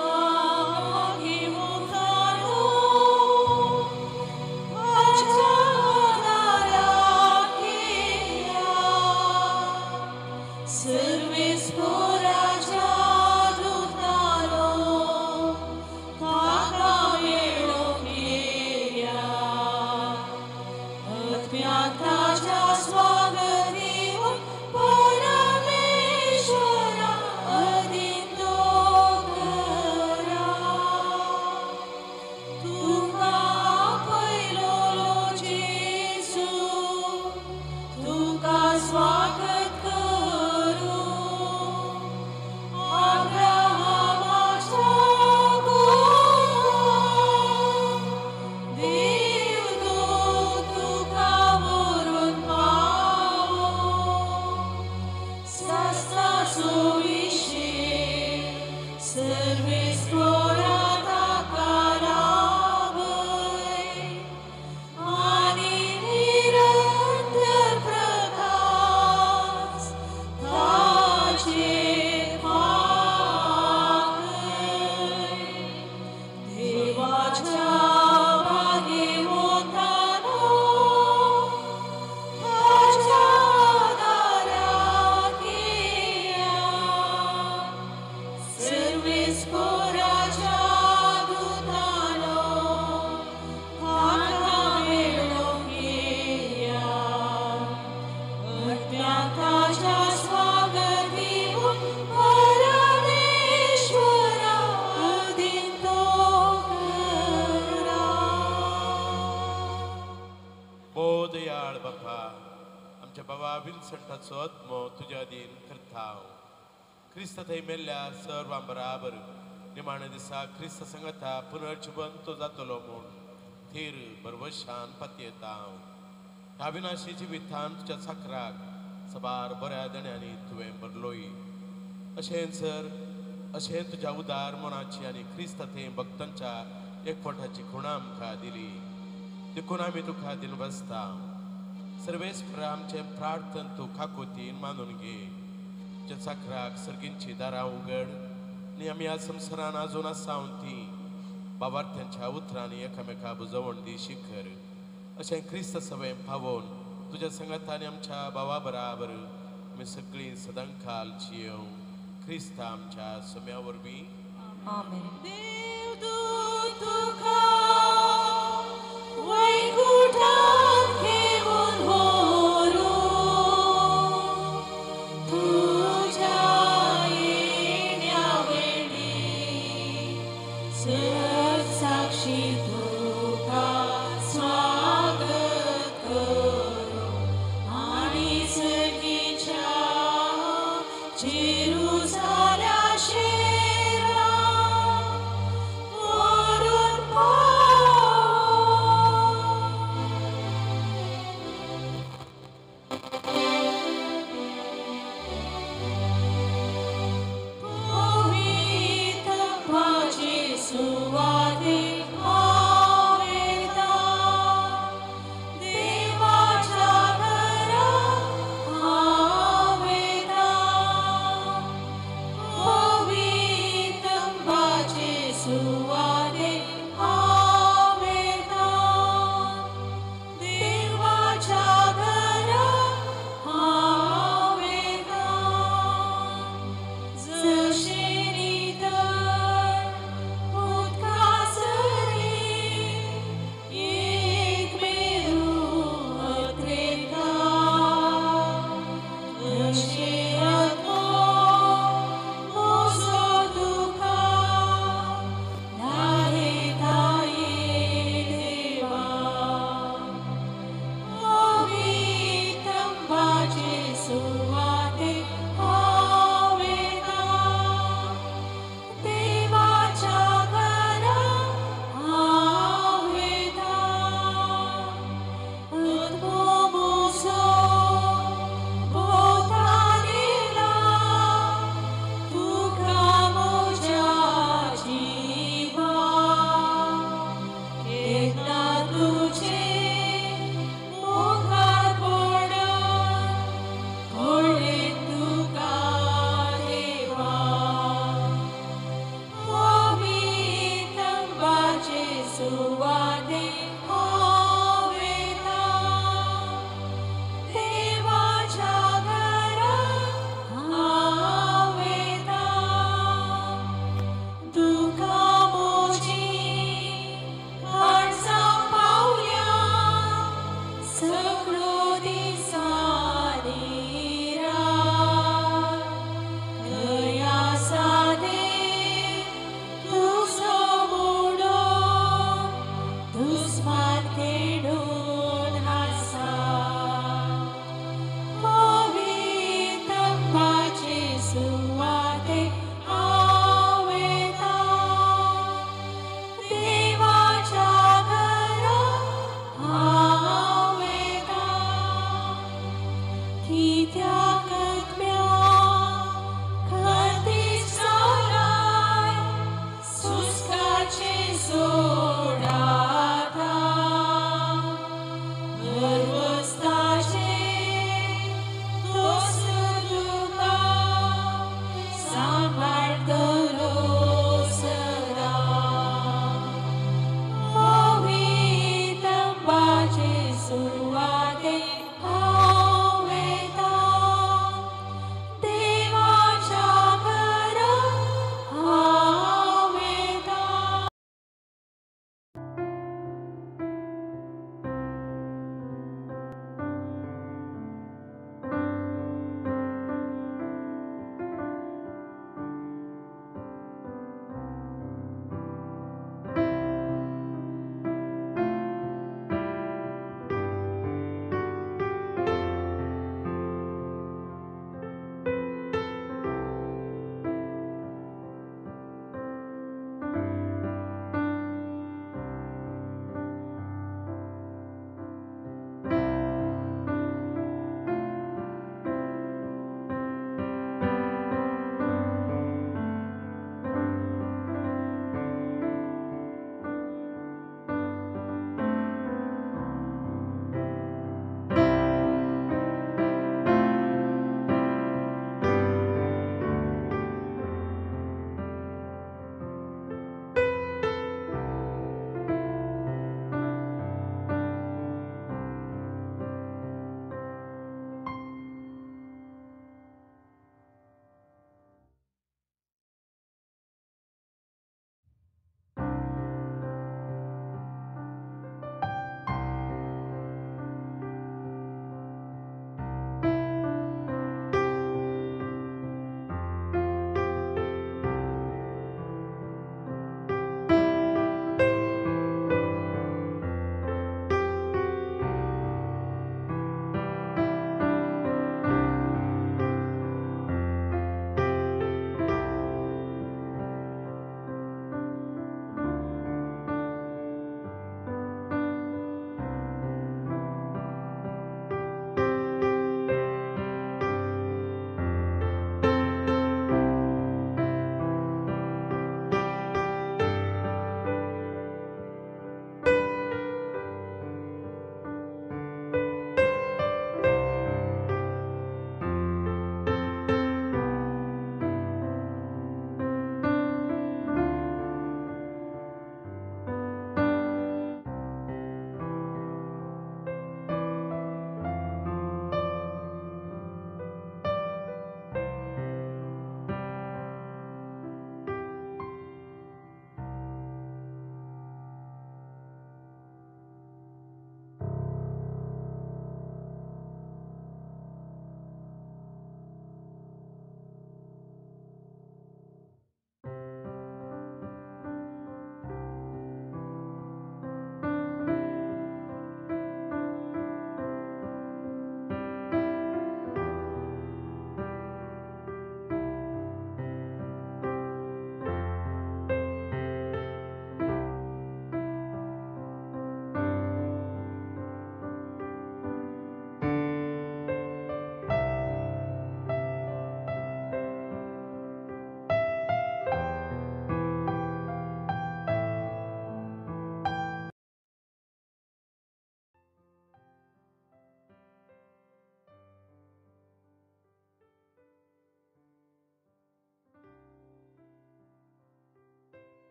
विन्सेंटाचो आत्मो तुज्या अधीन करताव. क्रिस्त थंय मेल्ल्या सर्वां बराबर निमाणे दिसा क्रिस्त संगता पुनर्जिवंत जातलो म्हूण थीर बरवशान पातयेताव. अविनाशी जिवितान तुज्या साकराक सबार बऱ्या देण्यांनी तुवें भरलोय. अशें सर अशें तुज्या उदार मनाची आनी क्रिस्त थंय भक्तांच्या एकवटाची खुणां आमकां दिली. देखून आमी तुका दिन बसता. सर्वेस्पर आमचे प्रार्थन तूं काकुतीन मानून घे. तुझ्या चाकराक सर्गींची दारां उगड आनी आमी ह्या संवसारान आजून आसावन ती बाबार्थ्यांच्या उतरांनी एकामेका बुजवण दी शिखर अशें क्रिस्त सभेन पावोवन तुझ्या संगतांनी आमच्या भावा बराबर आमी सगळीं सदांकाल जियों क्रिस्त आमच्या सम्या वरवीं Amen. Jerusalem, Shira, Orun,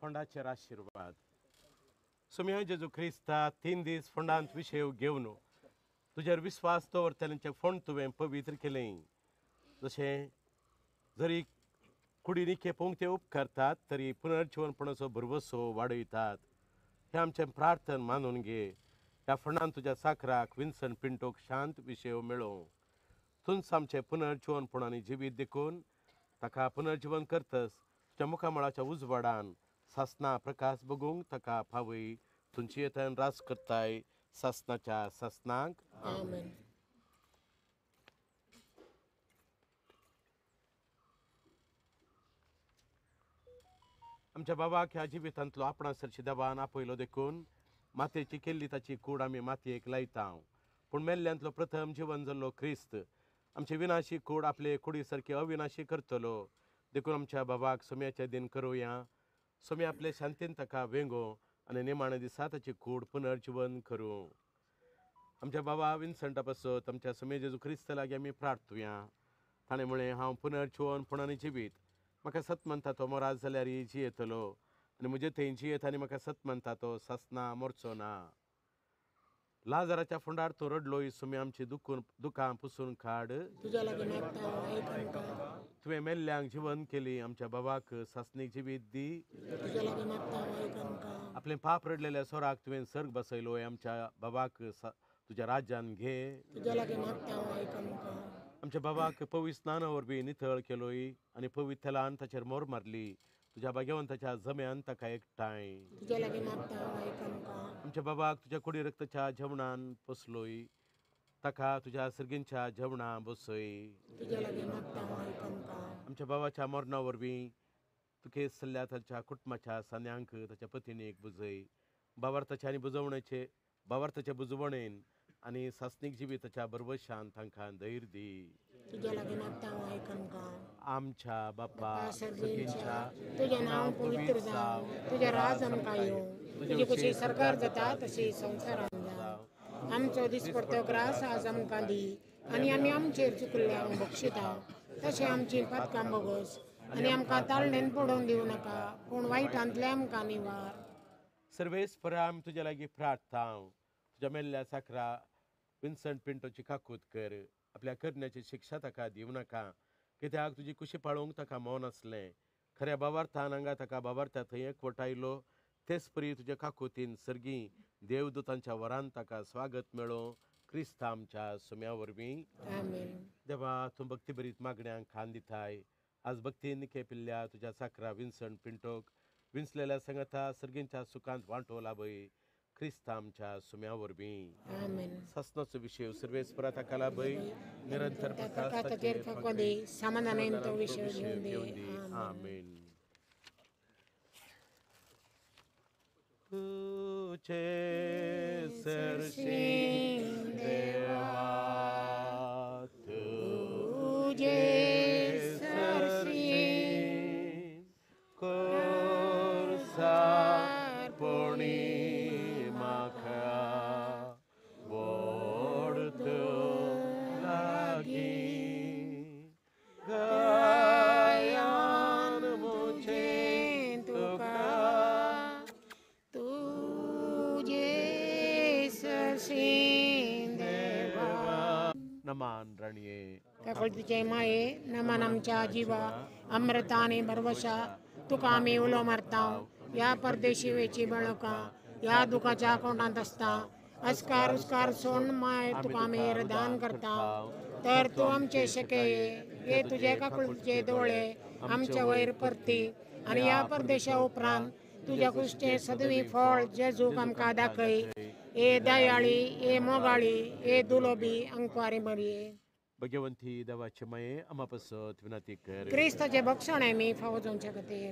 फोंडाचेर आशीर्वाद. सुम्या जेजू क्रिस्ता तीन दीस फोंडांत विशय घेवन तुजेर विस्वास दवरतल्यांचें फोंड तुवें पवित्र केलें. जशें जरी कुडी निखे पोंगते उपकारतात तरी पुनर्जीवनपणाचो भरवसो वाडयतात. हे आमचें प्रार्थन मानून घे. ह्या फोंडांत तुज्या साकराक विन्सन पिंटोक शांत विशय मेळो. तुंच आमचें पुनर्जीवनपणांनी जिवीत देखून ताका पुनर्जीवन करतस तुज्या मुखामळाच्या उजवाडान सासना प्रकाश बगूंक ताका फावय. तुमची येतान रास करताय सासनाच्या सासनाक. आमेन. आमच्या बाबाक ह्या जिवितांतलो आपणासरची देवान आपयलो देखून मातयेची केल्ली ताची कूड आमी मातयेक लायता. पूण मेल्ल्यांतलो प्रथम जिवन जाल्लो क्रिस्त आमची विनाशी कूड आपले कुडी सारकी अविनाशी करतलो देखून आमच्या बाबाक सोम्याचे दिन करुया. सोमे आपले शांतीन ताका वेंगो आनी निमाणे दिसा ताची कूड पुनर्जीवन करूं. आमच्या बाबा विन्संटा पासत आमच्या सोमे जेजू क्रिस्त लागीं आमी प्रार्थुया. ताणें म्हळें हांव पुनर्जीवनपणांनी जिवीत. म्हाका सत म्हणटा तो मोरात जाल्यार जियेतलो आनी म्हजे थंय जियेत आनी म्हाका सत म्हणटा तो सासना मरचो ना. लाजाराच्या फोंडार तूं रडलोय सुमी आमची दुखून दुखां पुसून काड. तुवें मेल्ल्यांक जिवन केली. आमच्या बाबाक सासनीक जिवीत दी. आपले पाप रडलेल्या सोराक तुवें सर्ग बसयलोय. आमच्या बाबाक तुज्या राज्यान घे. आमच्या बाबाक पवित्र स्नाना वरवीं नितळ केलोय आनी पवित्र तेलान ताचेर मोर मारली. तुज्या भाग्यवंताच्या जम्यान ताका एकठांय. आमच्या बाबाक तुज्या कुडी रक्ताच्या जेवणान पोसलोय. ताका तुज्या सर्गींच्या जेवणा बसय. आमच्या बाबाच्या मरणा वरवीं तुके सल्ल्या ताच्या कुटुंबाच्या सान्यांक ताच्या पत्नीक बुजय. बावार्थाचे आनी बुजवणेचे बावार्थाचे बुजवणेन आनी सासनीक जिविताच्या बरवशान तांकां धैर्य दी. आमच्या बापा सगळींच्या तुझें नांव पवित्र जावं. तुजें राज आमकां येवं. तुजी कशी सरकार जाता तशी संवसारांत जावं. आमचो दिसपडटो ग्रास आज आमकां दी आनी आमी आमचेर चुकल्ल्यांक बक्षिता तशें आमची पातकां बोगस आनी आमकां ताळणेन पडोवन दिवं नाका पूण वायटांतले आमकां निवार. सर्वेस्परा आमी तुजे लागीं प्रार्थांव. तुज्या मेल्ल्या साकरा विन्संट पिंटोची काकूत कर. आपल्या करण्याची शिक्षा ताका दिवं नाका कित्याक तुजी कुशी पाळोवंक ताका मौन आसलें. खऱ्या बावार्थान हांगा ताका बावार्थां थंय एकवटायलो तेच परी तुज्या काकुतीन सर्गी देवदूतांच्या वरान ताका स्वागत मेळो. क्रिस्त आमच्या सुम्या वरवीं. देवा तूं भक्ती बरीत मागण्यांक खान दिताय. आज भक्तीन केपिल्ल्या तुज्या साकरा विन्संट पिंटोक विंचलेल्या संगता सर्गींच्या सुखांत वांटो लाभय. क्रिस्त आमच्या सुम्या वरवीं. सासनाचो विशय सर्वेस्परा ताका लाभय. निरंतर आमेन. तुझे सरशीं देवा तुझे सरशीं कोर्सा पोणी म्हाका वोडतो लागीं गायान मुझे तुका नमान रणये तुझे माये नमन आमच्या जिवा अमृताने भरवशा तुका आमी उलो मारता. या परदेशी वेची बळकां या दुखाच्या कोंडांत आसता. अस्कार उस्कार सोड माय तुका आमी दान करता. तर तूं आमचे शेकये हे तुजे काकुळचे दोळे आमच्या वयर परती आनी ह्या परदेशा उपरांत तुज्या कुश्टें सदवी फळ जेजूक आमकां दाखय. ए दयाळी ए मोगाळी ए दुलोबी अंकवारी बरये. भगवंती देवाचे माये आमा पासत विनंती कर. क्रिस्ताचे भक्षणे मी फावो जावचे खातीर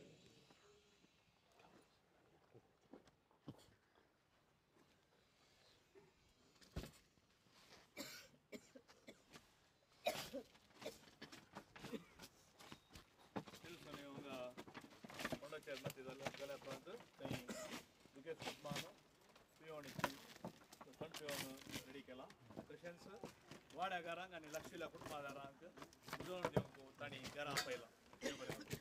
रेडी केला. तशेंच वाड्या घरांक आनी लागशिल्ल्या कुटुंबादारांक उजवण दिवंक तांणी घरां पयला.